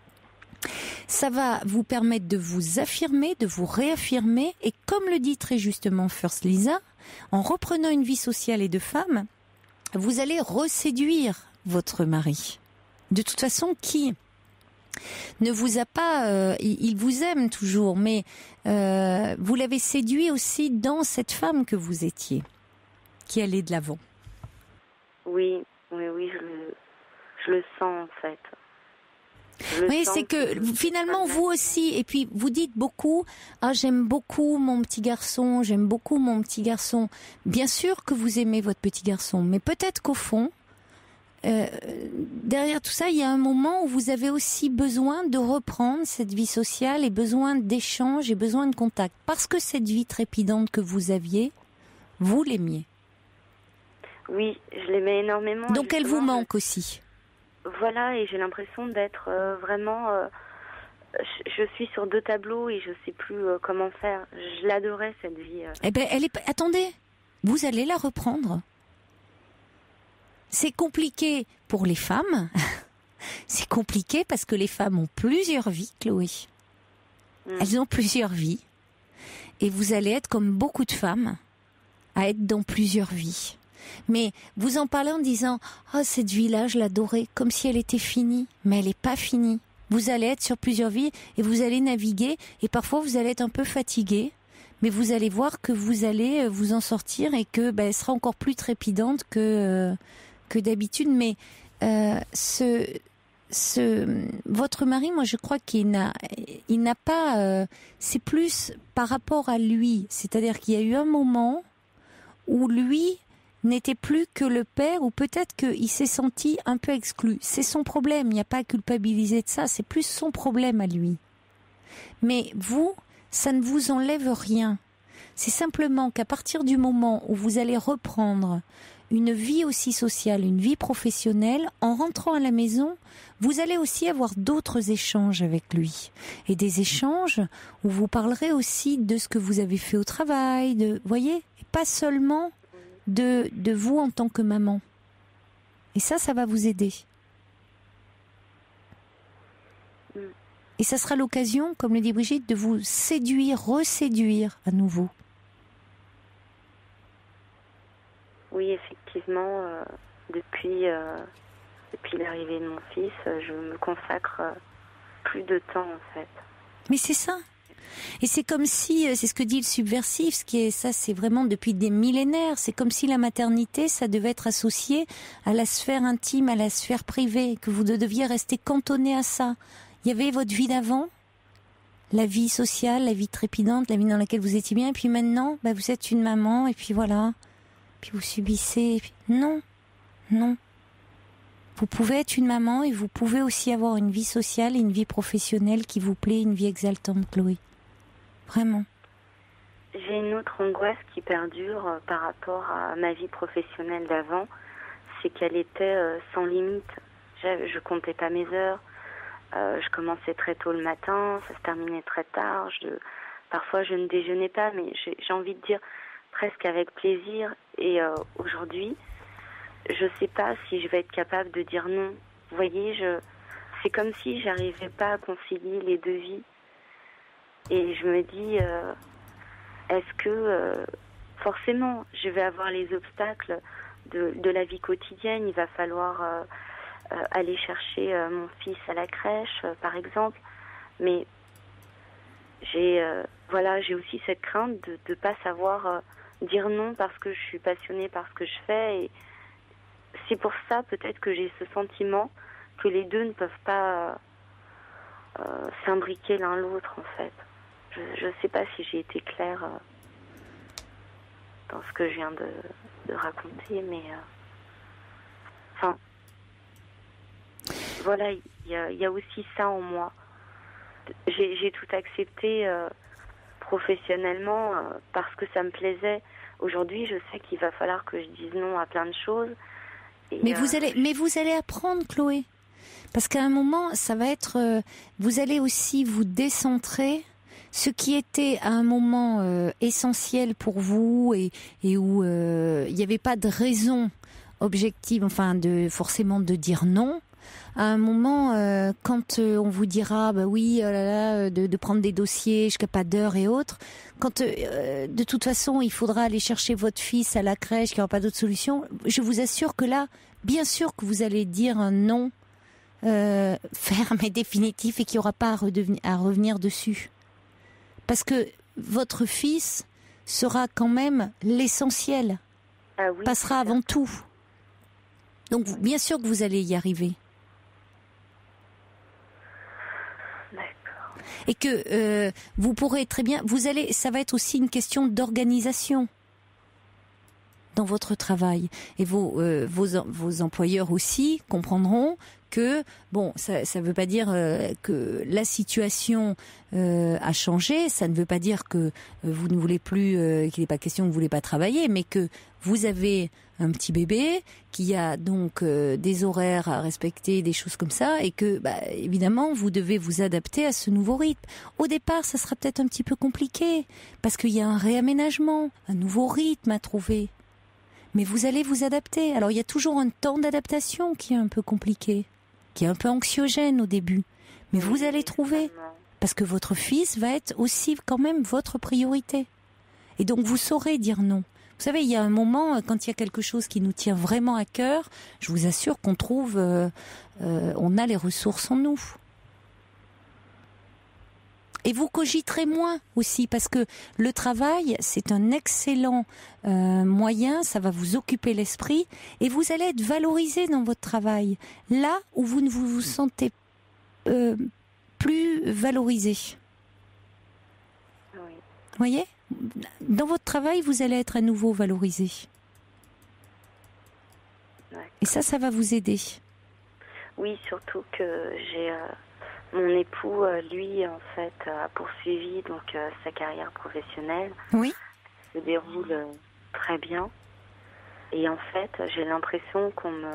Ça va vous permettre de vous affirmer, de vous réaffirmer, et comme le dit très justement First Lisa, en reprenant une vie sociale et de femme, vous allez reséduire votre mari. De toute façon, qui ne vous a pas, euh, il, il vous aime toujours, mais euh, vous l'avez séduit aussi dans cette femme que vous étiez, qui allait de l'avant. Oui, oui, oui, je le, je le sens en fait. Oui, c'est que finalement vous aussi, et puis vous dites beaucoup, ah j'aime beaucoup mon petit garçon, j'aime beaucoup mon petit garçon. Bien sûr que vous aimez votre petit garçon, mais peut-être qu'au fond, euh, derrière tout ça, il y a un moment où vous avez aussi besoin de reprendre cette vie sociale et besoin d'échange et besoin de contact. Parce que cette vie trépidante que vous aviez, vous l'aimiez. Oui, je l'aimais énormément. Donc elle vous manque aussi. Voilà, et j'ai l'impression d'être euh, vraiment... Euh, je, je suis sur deux tableaux et je sais plus euh, comment faire. Je l'adorais, cette vie. Euh. Eh ben, elle est... Attendez, vous allez la reprendre. C'est compliqué pour les femmes. C'est compliqué parce que les femmes ont plusieurs vies, Chloé. Mmh. Elles ont plusieurs vies. Et vous allez être comme beaucoup de femmes, à être dans plusieurs vies. Mais vous en parlez en disant « Ah, oh, cette vie-là, je l'adorais, comme si elle était finie. » Mais elle n'est pas finie. Vous allez être sur plusieurs vies et vous allez naviguer. Et parfois, vous allez être un peu fatigué. Mais vous allez voir que vous allez vous en sortir et que ben, elle sera encore plus trépidante que, euh, que d'habitude. Mais euh, ce, ce, votre mari, moi, je crois qu'il n'a, il n'a pas... Euh, c'est plus par rapport à lui. C'est-à-dire qu'il y a eu un moment où lui... n'était plus que le père, ou peut-être qu'il s'est senti un peu exclu. C'est son problème, il n'y a pas à culpabiliser de ça, c'est plus son problème à lui. Mais vous, ça ne vous enlève rien. C'est simplement qu'à partir du moment où vous allez reprendre une vie aussi sociale, une vie professionnelle, en rentrant à la maison, vous allez aussi avoir d'autres échanges avec lui. Et des échanges où vous parlerez aussi de ce que vous avez fait au travail, de, voyez, pas seulement... De, de vous en tant que maman. Et ça, ça va vous aider. Et ça sera l'occasion, comme le dit Brigitte, de vous séduire, reséduire à nouveau. Oui, effectivement, euh, depuis, euh, depuis l'arrivée de mon fils, je me consacre plus de temps, en fait. Mais c'est ça. Et c'est comme si, c'est ce que dit le subversif, ce qui est ça, c'est vraiment depuis des millénaires. C'est comme si la maternité, ça devait être associé à la sphère intime, à la sphère privée, que vous deviez rester cantonné à ça. Il y avait votre vie d'avant, la vie sociale, la vie trépidante, la vie dans laquelle vous étiez bien, et puis maintenant, bah, vous êtes une maman, et puis voilà, puis vous subissez. Et puis... Non, non. Vous pouvez être une maman et vous pouvez aussi avoir une vie sociale et une vie professionnelle qui vous plaît, une vie exaltante, Chloé. Vraiment. J'ai une autre angoisse qui perdure euh, par rapport à ma vie professionnelle d'avant, c'est qu'elle était euh, sans limite. Je, je comptais pas mes heures, euh, je commençais très tôt le matin, ça se terminait très tard. Je, parfois je ne déjeunais pas, mais j'ai, j'ai envie de dire presque avec plaisir. Et euh, aujourd'hui, je sais pas si je vais être capable de dire non. Vous voyez, je, c'est comme si j'arrivais pas à concilier les deux vies. Et je me dis, euh, est-ce que euh, forcément je vais avoir les obstacles de, de la vie quotidienne. Il va falloir euh, euh, aller chercher euh, mon fils à la crèche, euh, par exemple. Mais j'ai euh, voilà, j'ai aussi cette crainte de ne pas savoir euh, dire non parce que je suis passionnée par ce que je fais. Et c'est pour ça peut-être que j'ai ce sentiment que les deux ne peuvent pas euh, s'imbriquer l'un l'autre, en fait. Je ne sais pas si j'ai été claire euh, dans ce que je viens de, de raconter, mais... Euh, enfin... Voilà, il y, y a aussi ça en moi. J'ai, j'ai tout accepté euh, professionnellement euh, parce que ça me plaisait. Aujourd'hui, je sais qu'il va falloir que je dise non à plein de choses. Et, mais, euh, vous allez, mais vous allez apprendre, Chloé. Parce qu'à un moment, ça va être... Euh, vous allez aussi vous décentrer. Ce qui était à un moment euh, essentiel pour vous et, et où il euh, n'y avait pas de raison objective, enfin de forcément de dire non. À un moment, euh, quand euh, on vous dira, bah oui, oh là là, de, de prendre des dossiers jusqu'à pas d'heure et autres, quand euh, de toute façon il faudra aller chercher votre fils à la crèche, qu'il n'y aura pas d'autre solution, je vous assure que là, bien sûr que vous allez dire un non euh, ferme et définitif et qu'il n'y aura pas à, redevenir, à revenir dessus. Parce que votre fils sera quand même l'essentiel, ah oui, passera avant tout. Donc bien sûr que vous allez y arriver. Et que euh, vous pourrez très bien, vous allez, ça va être aussi une question d'organisation dans votre travail. Et vos, euh, vos, vos employeurs aussi comprendront que, bon, ça ne veut pas dire euh, que la situation euh, a changé, ça ne veut pas dire que euh, vous ne voulez plus, euh, qu'il n'est pas question que vous ne voulez pas travailler, mais que vous avez un petit bébé qui a donc euh, des horaires à respecter, des choses comme ça, et que, bah, évidemment, vous devez vous adapter à ce nouveau rythme. Au départ, ça sera peut-être un petit peu compliqué, parce qu'il y a un réaménagement, un nouveau rythme à trouver. Mais vous allez vous adapter. Alors, il y a toujours un temps d'adaptation qui est un peu compliqué, qui est un peu anxiogène au début. Mais vous allez trouver, parce que votre fils va être aussi quand même votre priorité. Et donc, vous saurez dire non. Vous savez, il y a un moment, quand il y a quelque chose qui nous tient vraiment à cœur, je vous assure qu'on trouve, euh, euh, on a les ressources en nous. Et vous cogiterez moins aussi, parce que le travail, c'est un excellent euh, moyen, ça va vous occuper l'esprit, et vous allez être valorisé dans votre travail, là où vous ne vous, vous sentez euh, plus valorisé. Oui. Vous voyez ? Dans votre travail, vous allez être à nouveau valorisé. Ouais. Et ça, ça va vous aider. Oui, surtout que j'ai... Euh... Mon époux, euh, lui, en fait, a poursuivi donc euh, sa carrière professionnelle. Oui. Se déroule euh, très bien. Et en fait, j'ai l'impression qu'on me...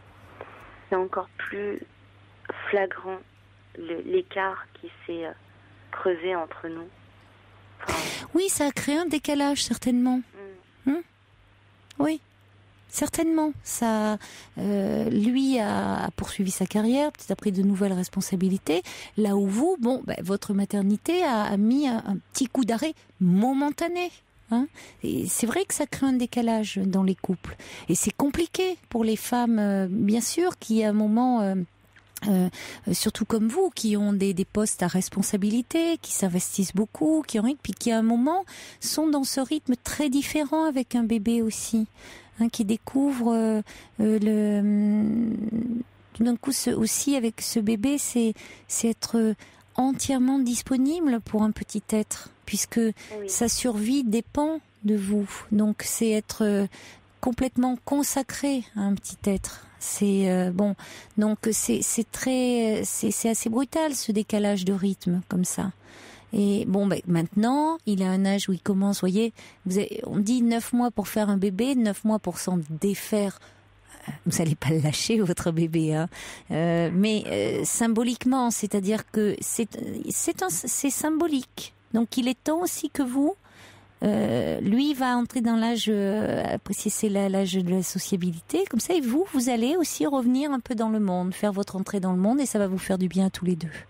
C'est encore plus flagrant le, l'écart qui s'est euh, creusé entre nous. Enfin... Oui, ça a créé un décalage, certainement. Mm. Hum oui. Certainement, ça, euh, lui a, a poursuivi sa carrière, peut-être a pris de nouvelles responsabilités. Là où vous, bon, ben, votre maternité a, a mis un, un petit coup d'arrêt momentané. Hein. Et c'est vrai que ça crée un décalage dans les couples. Et c'est compliqué pour les femmes, euh, bien sûr, qui à un moment... Euh, Euh, surtout comme vous, qui ont des, des postes à responsabilité, qui s'investissent beaucoup, qui ont puis qui à un moment sont dans ce rythme très différent avec un bébé aussi, hein, qui découvrent euh, euh, le tout d'un coup ce, aussi avec ce bébé, c'est c'est être entièrement disponible pour un petit être, puisque oui. Sa survie dépend de vous. Donc c'est être euh, complètement consacré à un petit être. C'est euh, bon, donc c'est c'est très c'est c'est assez brutal ce décalage de rythme comme ça. Et bon, ben maintenant, il a un âge où il commence. Voyez, vous avez, on dit neuf mois pour faire un bébé, neuf mois pour s'en défaire. Vous n'allez pas le lâcher votre bébé, hein. Euh, mais euh, symboliquement, c'est-à-dire que c'est c'est un, c'est symbolique. Donc il est temps aussi que vous. Euh, lui va entrer dans l'âge, euh, apprécier c'est l'âge de la sociabilité, comme ça, et vous, vous allez aussi revenir un peu dans le monde, faire votre entrée dans le monde, et ça va vous faire du bien à tous les deux.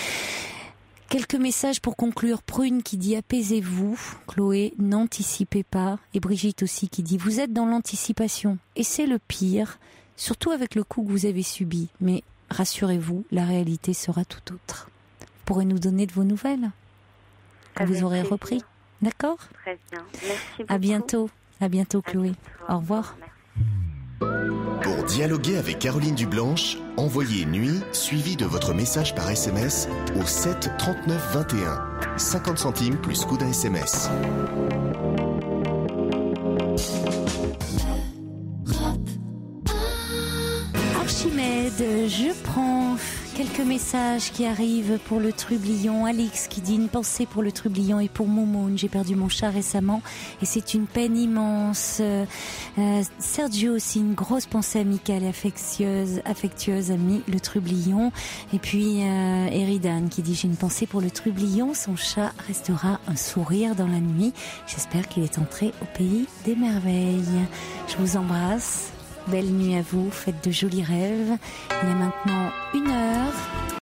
Quelques messages pour conclure. Prune qui dit apaisez-vous, Chloé, n'anticipez pas, et Brigitte aussi qui dit vous êtes dans l'anticipation, et c'est le pire, surtout avec le coup que vous avez subi, mais rassurez-vous, la réalité sera tout autre. Vous pourrez nous donner de vos nouvelles quand avec vous aurez plaisir. Repris. D'accord ? Très bien. Merci beaucoup. À bientôt. À bientôt, Chloé. À bientôt. Au revoir. Merci. Pour dialoguer avec Caroline Dublanche, envoyez nuit suivi de votre message par S M S au sept trente-neuf vingt et un. cinquante centimes plus coût d'un S M S. Archimède, je prends quelques messages qui arrivent pour le Trublion. Alix qui dit une pensée pour le Trublion et pour Momoun. J'ai perdu mon chat récemment et c'est une peine immense. Euh, Sergio aussi, une grosse pensée amicale et affectueuse, affectueuse ami le Trublion. Et puis euh, Eridan qui dit j'ai une pensée pour le Trublion. Son chat restera un sourire dans la nuit. J'espère qu'il est entré au pays des merveilles. Je vous embrasse. Belle nuit à vous, faites de jolis rêves. Il est maintenant une heure.